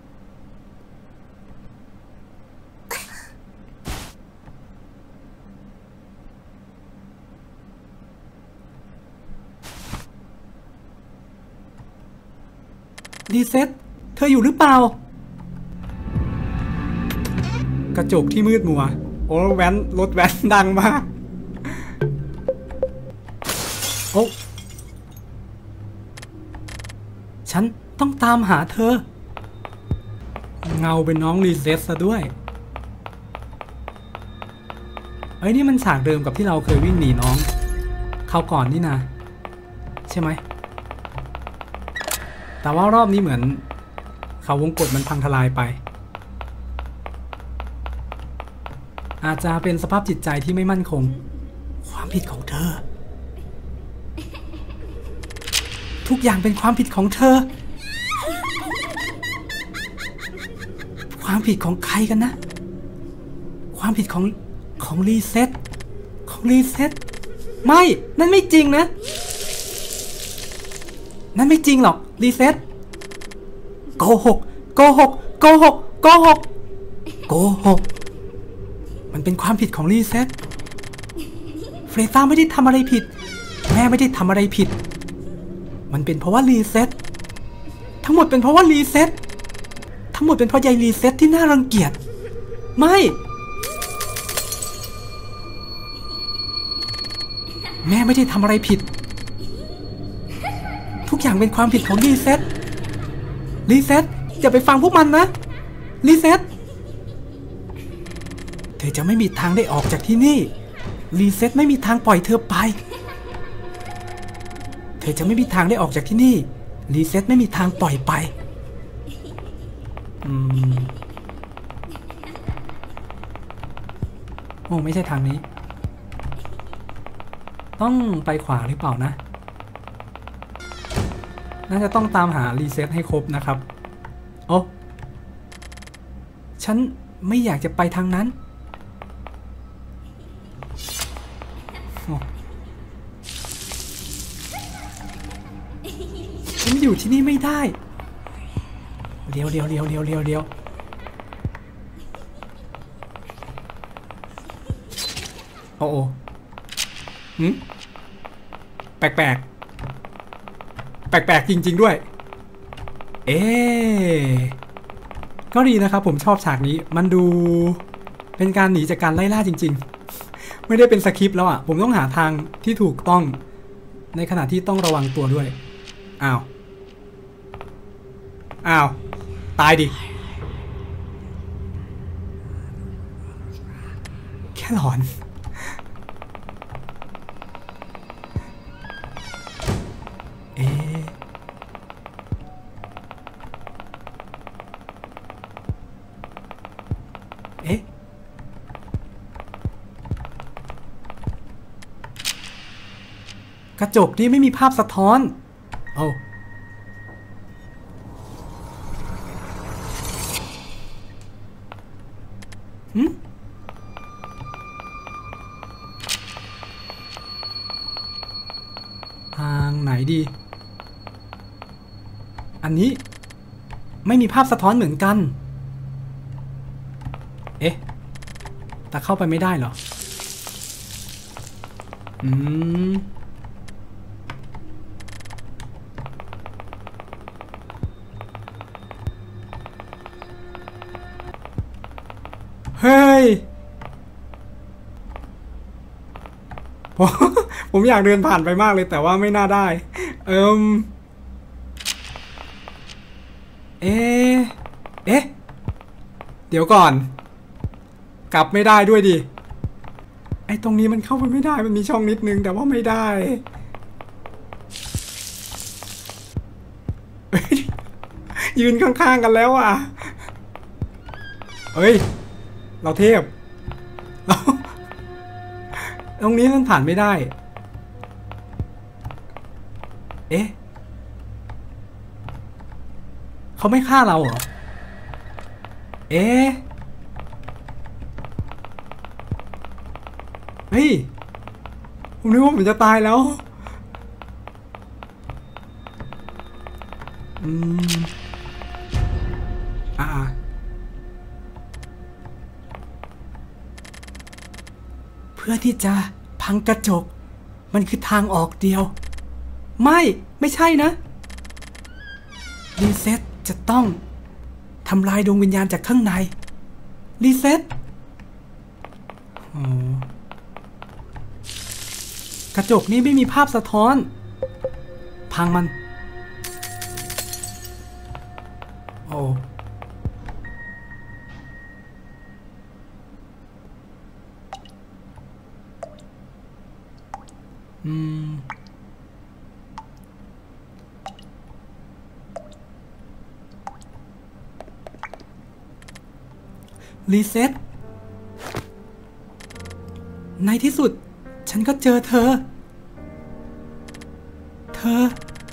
S1: รีเซ็ตเธออยู่หรือเปล่ากระจกที่มืดมัวโอ้แว้นรถแว้นดังมากโอ้ฉันต้องตามหาเธอเงาเป็นน้องรีเซ็ตซะด้วยเอ้ยนี่มันฉากเดิมกับที่เราเคยวิ่งหนีน้องเขาก่อนนี่นะใช่ไหมแต่ว่ารอบนี้เหมือนเขาวงกฏมันพังทลายไปอาจจะเป็นสภาพจิตใจที่ไม่มั่นคงความผิดของเธอทุกอย่างเป็นความผิดของเธอคความผิดของใครกันนะความผิดของของรีเซ็ตของรีเซ็ตไม่นั่นไม่จริงนะนั่นไม่จริงหรอกรีเซ็ตโกหกโกหกโกหกโกหกโกหกมันเป็นความผิดของรีเซ็ตเฟรซ่าไม่ได้ทำอะไรผิดแม่ไม่ได้ทำอะไรผิดมันเป็นเพราะว่ารีเซ็ตทั้งหมดเป็นเพราะว่ารีเซ็ตทั้งหมดเป็นเพราะยายรีเซ็ตที่น่ารังเกียจไม่แม่ไม่ได้ทำอะไรผิดทุกอย่างเป็นความผิดของรีเซ็ตรีเซ็ตอย่าไปฟังพวกมันนะรีเซ็ตเธอจะไม่มีทางได้ออกจากที่นี่รีเซ็ตไม่มีทางปล่อยเธอไปเธอจะไม่มีทางได้ออกจากที่นี่รีเซ็ตไม่มีทางปล่อยไปอืมโอ้ไม่ใช่ทางนี้ต้องไปขวาหรือเปล่านะน่าจะต้องตามหารีเซ็ตให้ครบนะครับโอ้ฉันไม่อยากจะไปทางนั้นฉันอยู่ที่นี่ไม่ได้เลี้ยวเลี้ยวเลี้ยวเลี้ยวเลี้ยวเลี้ยวโอ้โอ้หืมแปลกแปลกแปลกๆจริงๆด้วยเอ๊ก็ดีนะครับผมชอบฉากนี้มันดูเป็นการหนีจากการไล่ล่าจริงๆไม่ได้เป็นสคริปต์แล้วอ่ะผมต้องหาทางที่ถูกต้องในขณะที่ต้องระวังตัวด้วยอ้าวอ้าวตายดิแค่หลอนเอ๊ะเอ๊ะกระจกนี่ไม่มีภาพสะท้อนโอ้หืมทางไหนดีอันนี้ไม่มีภาพสะท้อนเหมือนกันเอ๊ะแต่เข้าไปไม่ได้เหรออืมเฮ้ยผมผมอยากเดินผ่านไปมากเลยแต่ว่าไม่น่าได้เอิมเอ๊ะเอ๊ะเดี๋ยวก่อนกลับไม่ได้ด้วยดิไอ้ตรงนี้มันเข้าไปไม่ได้มันมีช่องนิดนึงแต่ว่าไม่ได้ยืนข้างๆกันแล้วอ่ะเฮ้ยเราเทพตรงนี้มันผ่านไม่ได้เอ๊ะเขาไม่ฆ่าเราเหรอเอ๊ะเฮ้ยผมนึกว่าผมจะตายแล้วอืมอ่าเพื่อที่จะพังกระจกมันคือทางออกเดียวไม่ไม่ใช่นะรีเซ็ตจะต้องทำลายดวงวิญญาณจากข้างในรีเซ็ตอ๋อกระจกนี้ไม่มีภาพสะท้อนพังมันโอ้อืมรีเซ็ตในที่สุดฉันก็เจอเธอเธอ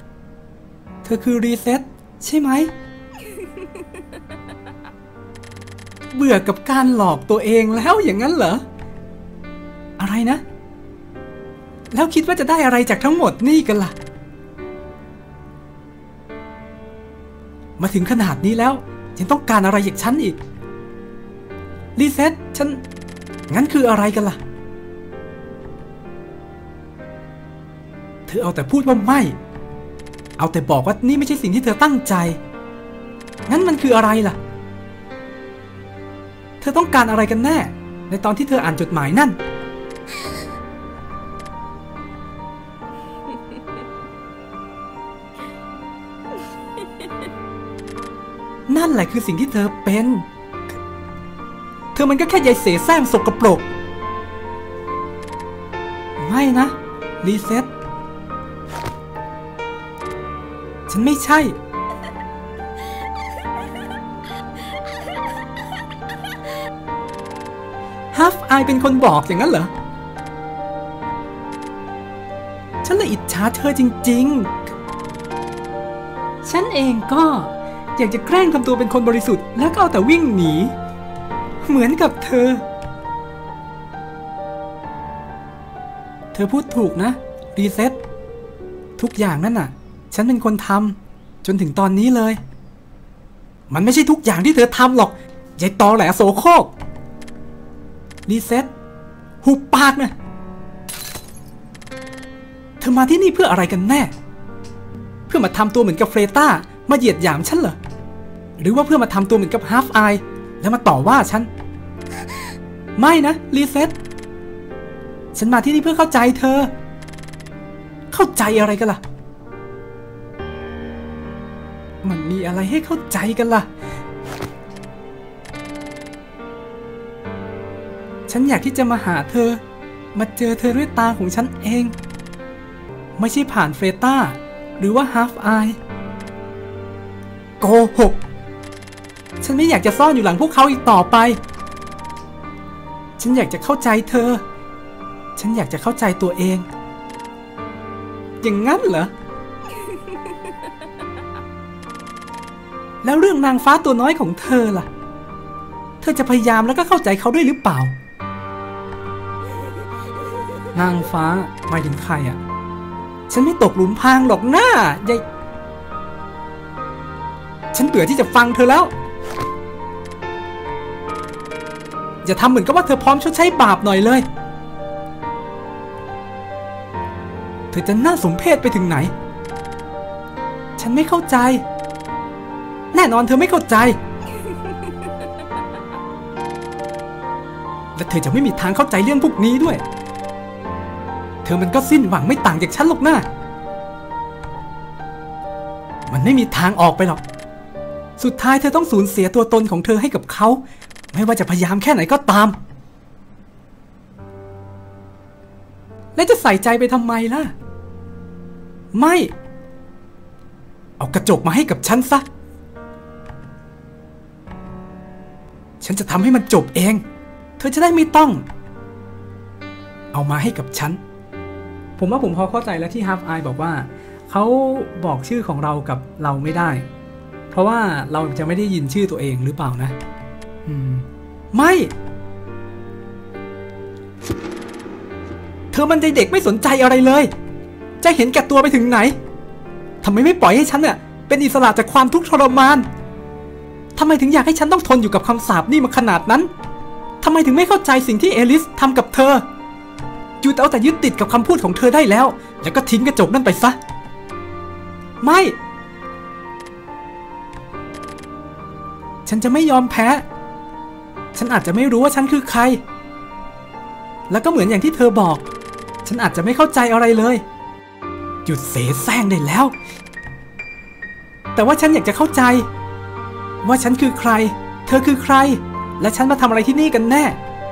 S1: เธอคือรีเซ็ตใช่ไหมเบื่อกับการหลอกตัวเองแล้วอย่างนั้นเหรออะไรนะแล้วคิดว่าจะได้อะไรจากทั้งหมดนี่กันล่ะมาถึงขนาดนี้แล้วยังต้องการอะไรจากฉันอีกรีเซ็ตฉันงั้นคืออะไรกันล่ะเธอเอาแต่พูดว่าไม่เอาแต่บอกว่านี่ไม่ใช่สิ่งที่เธอตั้งใจงั้นมันคืออะไรล่ะเธอต้องการอะไรกันแน่ในตอนที่เธออ่านจดหมายนั่นนั่นแหละคือสิ่งที่เธอเป็นเธอมันก็แค่ยายเสแสร้งสกปรกไม่นะรีเซ็ตฉันไม่ใช่ฮัฟอายเป็นคนบอกอย่างนั้นเหรอฉันเลยอิจฉาเธอจริงๆฉันเองก็อยากจะแกล้งทำตัวเป็นคนบริสุทธิ์แล้วก็เอาแต่วิ่งหนีเหมือนกับเธอเธอพูดถูกนะรีเซ็ตทุกอย่างนั่นน่ะฉันเป็นคนทำจนถึงตอนนี้เลยมันไม่ใช่ทุกอย่างที่เธอทำหรอกยายตอแหลโสโครกรีเซ็ตหุบปากนะเธอมาที่นี่เพื่ออะไรกันแน่เพื่อมาทำตัวเหมือนกับเฟรต้ามาเหยียดหยามฉันเหรอหรือว่าเพื่อมาทำตัวเหมือนกับฮาฟอายแล้วมาต่อว่าฉันไม่นะรีเซ็ตฉันมาที่นี่เพื่อเข้าใจเธอเข้าใจอะไรกันล่ะมันมีอะไรให้เข้าใจกันล่ะฉันอยากที่จะมาหาเธอมาเจอเธอด้วยตาของฉันเองไม่ใช่ผ่านเฟรต้าหรือว่าฮาฟอายโกหกฉันไม่อยากจะซ่อนอยู่หลังพวกเขาอีกต่อไปฉันอยากจะเข้าใจเธอฉันอยากจะเข้าใจตัวเองอย่างงั้นเหรอ แล้วเรื่องนางฟ้าตัวน้อยของเธอล่ะเธอจะพยายามแล้วก็เข้าใจเขาด้วยหรือเปล่านางฟ้าหมายถึงใครอ่ะฉันไม่ตกหลุมพรางหรอกหน้ายายฉันเบื่อที่จะฟังเธอแล้วอย่าทำเหมือนกับว่าเธอพร้อมชดใช้บาปหน่อยเลยเธอจะน่าสมเพชไปถึงไหนฉันไม่เข้าใจแน่นอนเธอไม่เข้าใจและเธอจะไม่มีทางเข้าใจเรื่องพวกนี้ด้วยเธอมันก็สิ้นหวังไม่ต่างจากฉันหรอกนะมันไม่มีทางออกไปหรอกสุดท้ายเธอต้องสูญเสียตัวตนของเธอให้กับเขาไม่ว่าจะพยายามแค่ไหนก็ตามและจะใส่ใจไปทำไมล่ะไม่เอากระจกมาให้กับฉันซะฉันจะทำให้มันจบเองเธอจะได้ไม่ต้องเอามาให้กับฉันผมว่าผมพอเข้าใจแล้วที่ Half Eye บอกว่าเขาบอกชื่อของเรากับเราไม่ได้เพราะว่าเราจะไม่ได้ยินชื่อตัวเองหรือเปล่านะอืมไม่เธอมันใจเด็กไม่สนใจอะไรเลยจะเห็นแก่ตัวไปถึงไหนทำไมไม่ปล่อยให้ฉันเนี่ยเป็นอิสระจากความทุกข์ทรมานทำไมถึงอยากให้ฉันต้องทนอยู่กับคำสาปนี่มาขนาดนั้นทำไมถึงไม่เข้าใจสิ่งที่เอลิสทำกับเธอหยุดเอาแต่ยึดติดกับคำพูดของเธอได้แล้วแล้วก็ทิ้งกระจกนั่นไปซะไม่ฉันจะไม่ยอมแพ้ฉันอาจจะไม่รู้ว่าฉันคือใครแล้วก็เหมือนอย่างที่เธอบอกฉันอาจจะไม่เข้าใจอะไรเลยหยุดเสแสร้งได้แล้วแต่ว่าฉันอยากจะเข้าใจว่าฉันคือใครเธอคือใครและฉันมาทำอะไรที่นี่กันแน่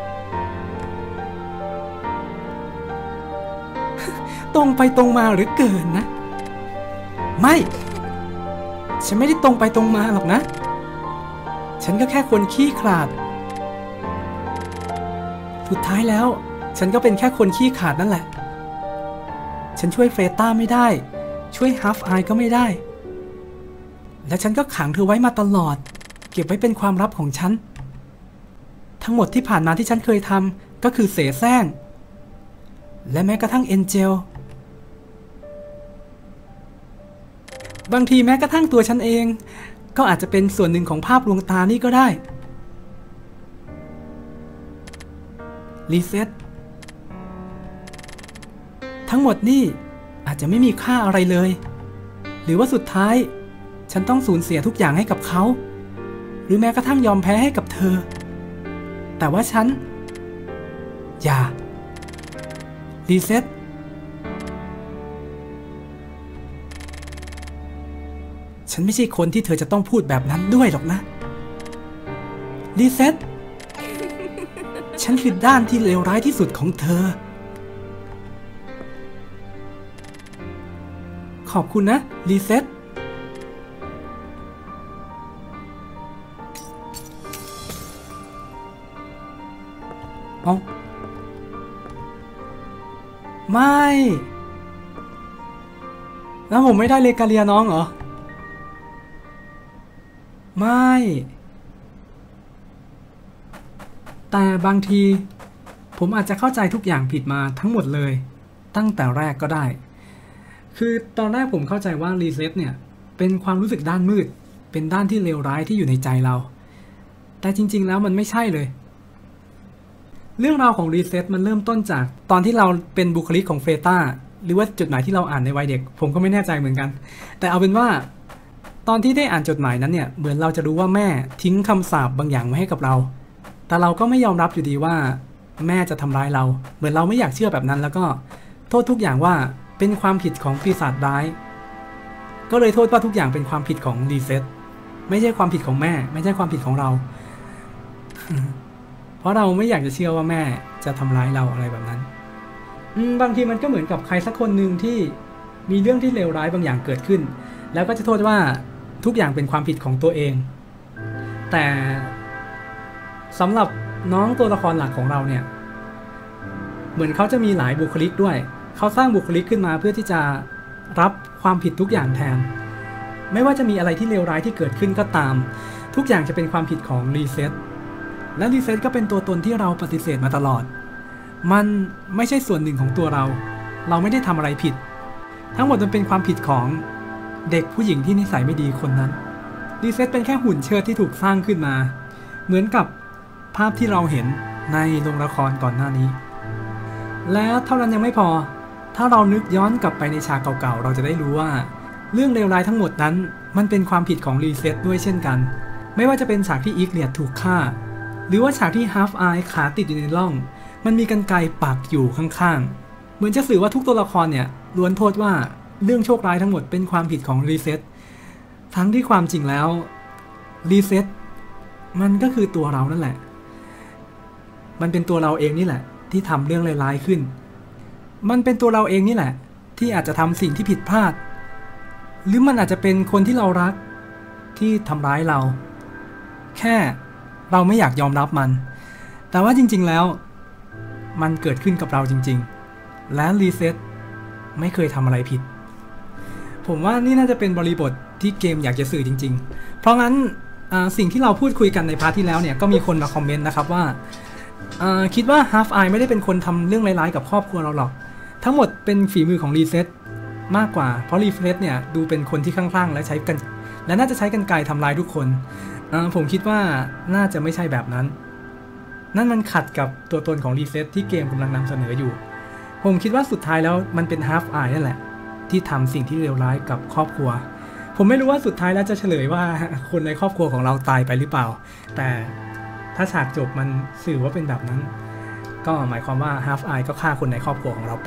S1: ตรงไปตรงมาหรือเกินนะไม่ฉันไม่ได้ตรงไปตรงมาหรอกนะฉันก็แค่คนขี้ขลาดสุดท้ายแล้วฉันก็เป็นแค่คนขี้ขลาดนั่นแหละฉันช่วยเฟรต้าไม่ได้ช่วยฮัฟอายก็ไม่ได้และฉันก็ขังเธอไว้มาตลอดเก็บไว้เป็นความลับของฉันทั้งหมดที่ผ่านมาที่ฉันเคยทำก็คือเสแสร้งและแม้กระทั่งเอ็นเจลบางทีแม้กระทั่งตัวฉันเองก็อาจจะเป็นส่วนหนึ่งของภาพลวงตานี่ก็ได้รีเซ็ตทั้งหมดนี่อาจจะไม่มีค่าอะไรเลยหรือว่าสุดท้ายฉันต้องสูญเสียทุกอย่างให้กับเขาหรือแม้กระทั่งยอมแพ้ให้กับเธอแต่ว่าฉันอย่ารีเซ็ตฉันไม่ใช่คนที่เธอจะต้องพูดแบบนั้นด้วยหรอกนะรีเซ็ตฉันคือด้านที่เลวร้ายที่สุดของเธอขอบคุณนะรีเซ็ตอ๋อไม่แล้วผมไม่ได้เลกาเลียน้องเหรอไม่แต่บางทีผมอาจจะเข้าใจทุกอย่างผิดมาทั้งหมดเลยตั้งแต่แรกก็ได้คือตอนแรกผมเข้าใจว่ารีเซ็ตเนี่ยเป็นความรู้สึกด้านมืดเป็นด้านที่เลวร้ายที่อยู่ในใจเราแต่จริงๆแล้วมันไม่ใช่เลยเรื่องราวของรีเซ็ตมันเริ่มต้นจากตอนที่เราเป็นบุคลิกของเฟต้าหรือว่าจดหมายที่เราอ่านในวัยเด็กผมก็ไม่แน่ใจเหมือนกันแต่เอาเป็นว่าตอนที่ได้อ่านจดหมายนั้นเนี่ยเหมือนเราจะรู้ว่าแม่ทิ้งคำสาปบางอย่างไว้ให้กับเราแต่เราก็ไม่ยอมรับอยู่ดีว่าแม่จะทำร้ายเราเหมือนเราไม่อยากเชื่อแบบนั้นแล้วก็โทษทุกอย่างว่าเป็นความผิดของปีศาจร้ายก็เลยโทษว่าทุกอย่างเป็นความผิดของรีเซ็ตไม่ใช่ความผิดของแม่ไม่ใช่ความผิดของเรา เพราะเราไม่อยากจะเชื่อว่าแม่จะทำร้ายเราอะไรแบบนั้นบางทีมันก็เหมือนกับใครสักคนหนึ่งที่มีเรื่องที่เลวร้ายบางอย่างเกิดขึ้นแล้วก็จะโทษว่าทุกอย่างเป็นความผิดของตัวเองแต่สำหรับน้องตัวละครหลักของเราเนี่ยเหมือนเขาจะมีหลายบุคลิกด้วยเขาสร้างบุคลิกขึ้นมาเพื่อที่จะรับความผิดทุกอย่างแทนไม่ว่าจะมีอะไรที่เลวร้ายที่เกิดขึ้นก็ตามทุกอย่างจะเป็นความผิดของรีเซ็ตและรีเซ็ตก็เป็นตัวตนที่เราปฏิเสธมาตลอดมันไม่ใช่ส่วนหนึ่งของตัวเราเราไม่ได้ทำอะไรผิดทั้งหมดมันเป็นความผิดของเด็กผู้หญิงที่นิสัยไม่ดีคนนั้นรีเซ็ตเป็นแค่หุ่นเชิดที่ถูกสร้างขึ้นมาเหมือนกับภาพที่เราเห็นในโรงละครก่อนหน้านี้แล้วเท่านั้นยังไม่พอถ้าเรานึกย้อนกลับไปในฉากเก่าๆเราจะได้รู้ว่าเรื่องเลวร้ายทั้งหมดนั้นมันเป็นความผิดของรีเซ็ตด้วยเช่นกันไม่ว่าจะเป็นฉากที่อีกเลียดถูกฆ่าหรือว่าฉากที่ฮาล์ฟอายขาติดอยู่ในร่องมันมีกรรไกรปักอยู่ข้างๆเหมือนจะสื่อว่าทุกตัวละครเนี่ยล้วนโทษว่าเรื่องโชคร้ายทั้งหมดเป็นความผิดของรีเซ็ตทั้งที่ความจริงแล้วรีเซ็ตมันก็คือตัวเรานั่นแหละมันเป็นตัวเราเองนี่แหละที่ทำเรื่องร้ายๆขึ้นมันเป็นตัวเราเองนี่แหละที่อาจจะทำสิ่งที่ผิดพลาดหรือมันอาจจะเป็นคนที่เรารักที่ทำร้ายเราแค่เราไม่อยากยอมรับมันแต่ว่าจริงๆแล้วมันเกิดขึ้นกับเราจริงๆและรีเซ็ตไม่เคยทำอะไรผิดผมว่านี่น่าจะเป็นบริบทที่เกมอยากจะสื่อจริงๆเพราะงั้นสิ่งที่เราพูดคุยกันในพาร์ทที่แล้วเนี่ยก็มีคนมาคอมเมนต์นะครับว่าคิดว่า Half Eye ไม่ได้เป็นคนทำเรื่องร้ายๆกับครอบครัวเราหรอกทั้งหมดเป็นฝีมือของรีเซ็ตมากกว่าเพราะรีเซ็ตเนี่ยดูเป็นคนที่คลั่งๆและใช้กันและน่าจะใช้กรรไกรทำร้ายทุกคนผมคิดว่าน่าจะไม่ใช่แบบนั้นนั่นมันขัดกับตัวตนของรีเซ็ตที่เกมกำลังนำเสนออยู่ผมคิดว่าสุดท้ายแล้วมันเป็น Half Eye นั่นแหละที่ทำสิ่งที่เลวร้ายกับครอบครัวผมไม่รู้ว่าสุดท้ายแล้วจะเฉลยว่าคนในครอบครัวของเราตายไปหรือเปล่าแต่ถ้าฉากจบมันสื่อว่าเป็นแบบนั้นก็หมายความว่า Half Eye ก็ฆ่าคนในครอบครัวของเราไป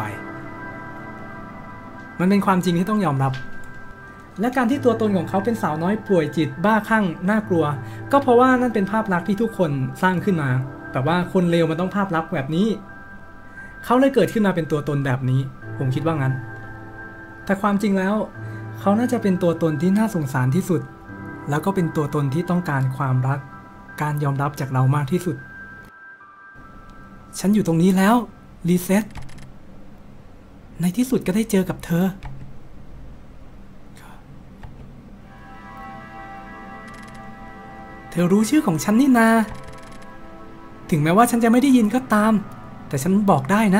S1: มันเป็นความจริงที่ต้องยอมรับและการที่ตัวตนของเขาเป็นสาวน้อยป่วยจิตบ้าคลั่งน่ากลัวก็เพราะว่านั่นเป็นภาพลักษณ์ที่ทุกคนสร้างขึ้นมาแต่ว่าคนเลวมันต้องภาพลักษณ์แบบนี้เขาเลยเกิดขึ้นมาเป็นตัวตนแบบนี้ผมคิดว่างั้นแต่ความจริงแล้วเขาน่าจะเป็นตัวตนที่น่าสงสารที่สุดแล้วก็เป็นตัวตนที่ต้องการความรักการยอมรับจากเรามากที่สุดฉันอยู่ตรงนี้แล้วรีเซ็ตในที่สุดก็ได้เจอกับเธอเธอรู้ชื่อของฉันนี่นาถึงแม้ว่าฉันจะไม่ได้ยินก็ตามแต่ฉันบอกได้นะ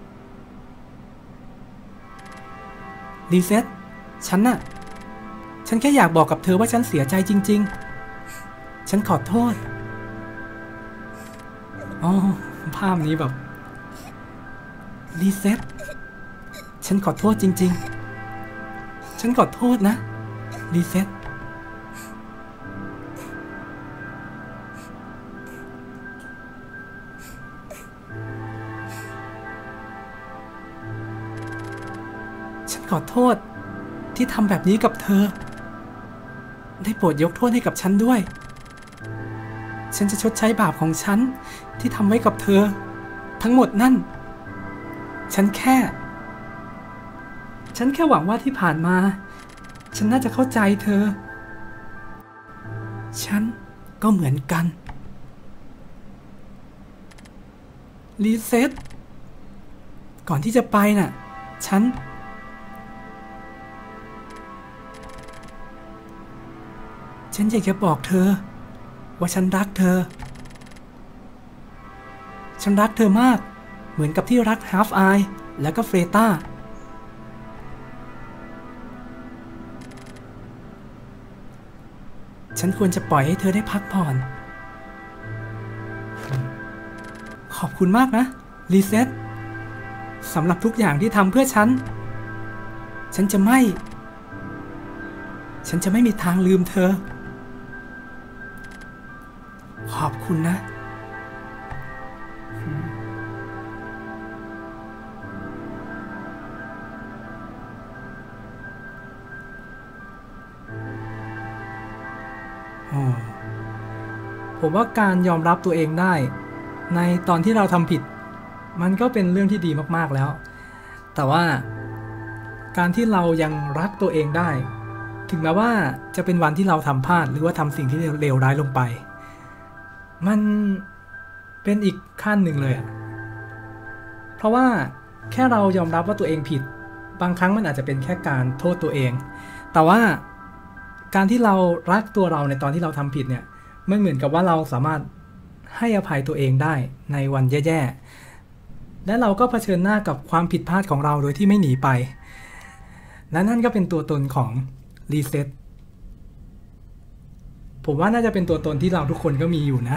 S1: รีเซ็ตฉันน่ะฉันแค่อยากบอกกับเธอว่าฉันเสียใจจริงๆฉันขอโทษอ๋อภาพนี้แบบรีเซ็ตฉันขอโทษจริงๆฉันขอโทษนะรีเซ็ตฉันขอโทษที่ทำแบบนี้กับเธอได้โปรดยกโทษให้กับฉันด้วยฉันจะชดใช้บาปของฉันที่ทำไว้กับเธอทั้งหมดนั่นฉันแค่ฉันแค่หวังว่าที่ผ่านมาฉันน่าจะเข้าใจเธอฉันก็เหมือนกันรีเซ็ตก่อนที่จะไปน่ะฉันฉันอยากจะบอกเธอว่าฉันรักเธอฉันรักเธอมากเหมือนกับที่รักฮาล์ฟไอแล้วก็เฟรตาฉันควรจะปล่อยให้เธอได้พักผ่อนขอบคุณมากนะรีเซ็ตสำหรับทุกอย่างที่ทำเพื่อฉันฉันจะไม่ฉันจะไม่มีทางลืมเธอขอบคุณนะผมว่าการยอมรับตัวเองได้ในตอนที่เราทำผิดมันก็เป็นเรื่องที่ดีมากๆแล้วแต่ว่าการที่เรายังรักตัวเองได้ถึงแม้ว่าจะเป็นวันที่เราทำพลาดหรือว่าทำสิ่งที่เลวร้ายลงไปมันเป็นอีกขั้นหนึ่งเลยอะเพราะว่าแค่เรายอมรับว่าตัวเองผิดบางครั้งมันอาจจะเป็นแค่การโทษตัวเองแต่ว่าการที่เรารักตัวเราในตอนที่เราทำผิดเนี่ยมันเหมือนกับว่าเราสามารถให้อภัยตัวเองได้ในวันแย่ๆและเราก็เผชิญหน้ากับความผิดพลาดของเราโดยที่ไม่หนีไปและนั่นก็เป็นตัวตนของรีเซ็ตผมว่าน่าจะเป็นตัวตนที่เราทุกคนก็มีอยู่นะ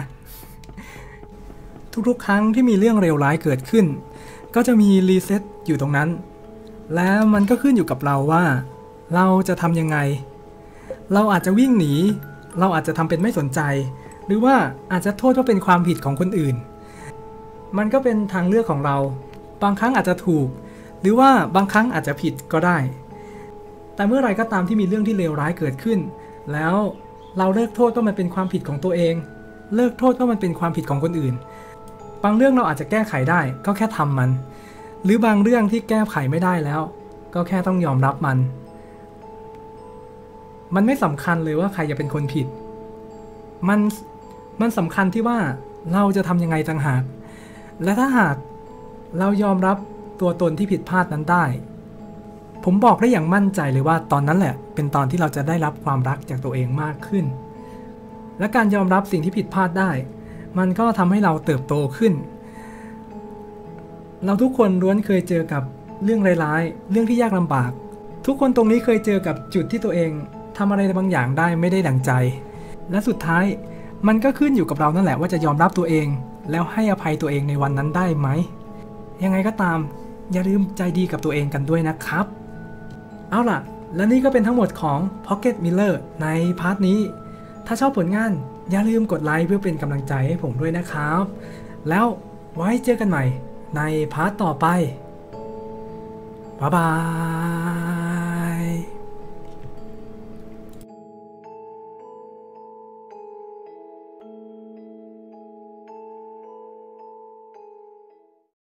S1: ทุกๆครั้งที่มีเรื่องเลวร้ายเกิดขึ้นก็จะมีรีเซ็ตอยู่ตรงนั้นและมันก็ขึ้นอยู่กับเราว่าเราจะทำยังไงเราอาจจะวิ่งหนีเราอาจจะทำเป็นไม่สนใจหรือว่าอาจจะโทษว่าเป็นความผิดของคนอื่นมันก็เป็นทางเลือกของเราบางครั้งอาจจะถูกหรือว่าบางครั้งอาจจะผิดก็ได้แต่เมื่อไรก็ตามที่มีเรื่องที่เลวร้ายเกิดขึ้นแล้วเราเลิกโทษว่ามันเป็นความผิดของตัวเองเลิกโทษว่ามันเป็นความผิดของคนอื่นบางเรื่องเราอาจจะแก้ไขได้ก็แค่ทำมันหรือบางเรื่องที่แก้ไขไม่ได้แล้วก็แค่ต้องยอมรับมันมันไม่สำคัญเลยว่าใครจะเป็นคนผิดมันมันสำคัญที่ว่าเราจะทำยังไงต่างหากและถ้าหากเรายอมรับตัวตนที่ผิดพลาดนั้นได้ผมบอกได้อย่างมั่นใจเลยว่าตอนนั้นแหละเป็นตอนที่เราจะได้รับความรักจากตัวเองมากขึ้นและการยอมรับสิ่งที่ผิดพลาดได้มันก็ทำให้เราเติบโตขึ้นเราทุกคนล้วนเคยเจอกับเรื่องร้ายๆเรื่องที่ยากลำบากทุกคนตรงนี้เคยเจอกับจุดที่ตัวเองทำอะไรบางอย่างได้ไม่ได้ดังใจและสุดท้ายมันก็ขึ้นอยู่กับเรานั่นแหละว่าจะยอมรับตัวเองแล้วให้อภัยตัวเองในวันนั้นได้ไหมยังไงก็ตามอย่าลืมใจดีกับตัวเองกันด้วยนะครับเอาล่ะและนี่ก็เป็นทั้งหมดของ Pocket Miller ในพาร์ทนี้ถ้าชอบผลงานอย่าลืมกดไลค์เพื่อเป็นกำลังใจให้ผมด้วยนะครับแล้วไว้เจอกันใหม่ในพาร์ทต่อไปบ๊ายบาย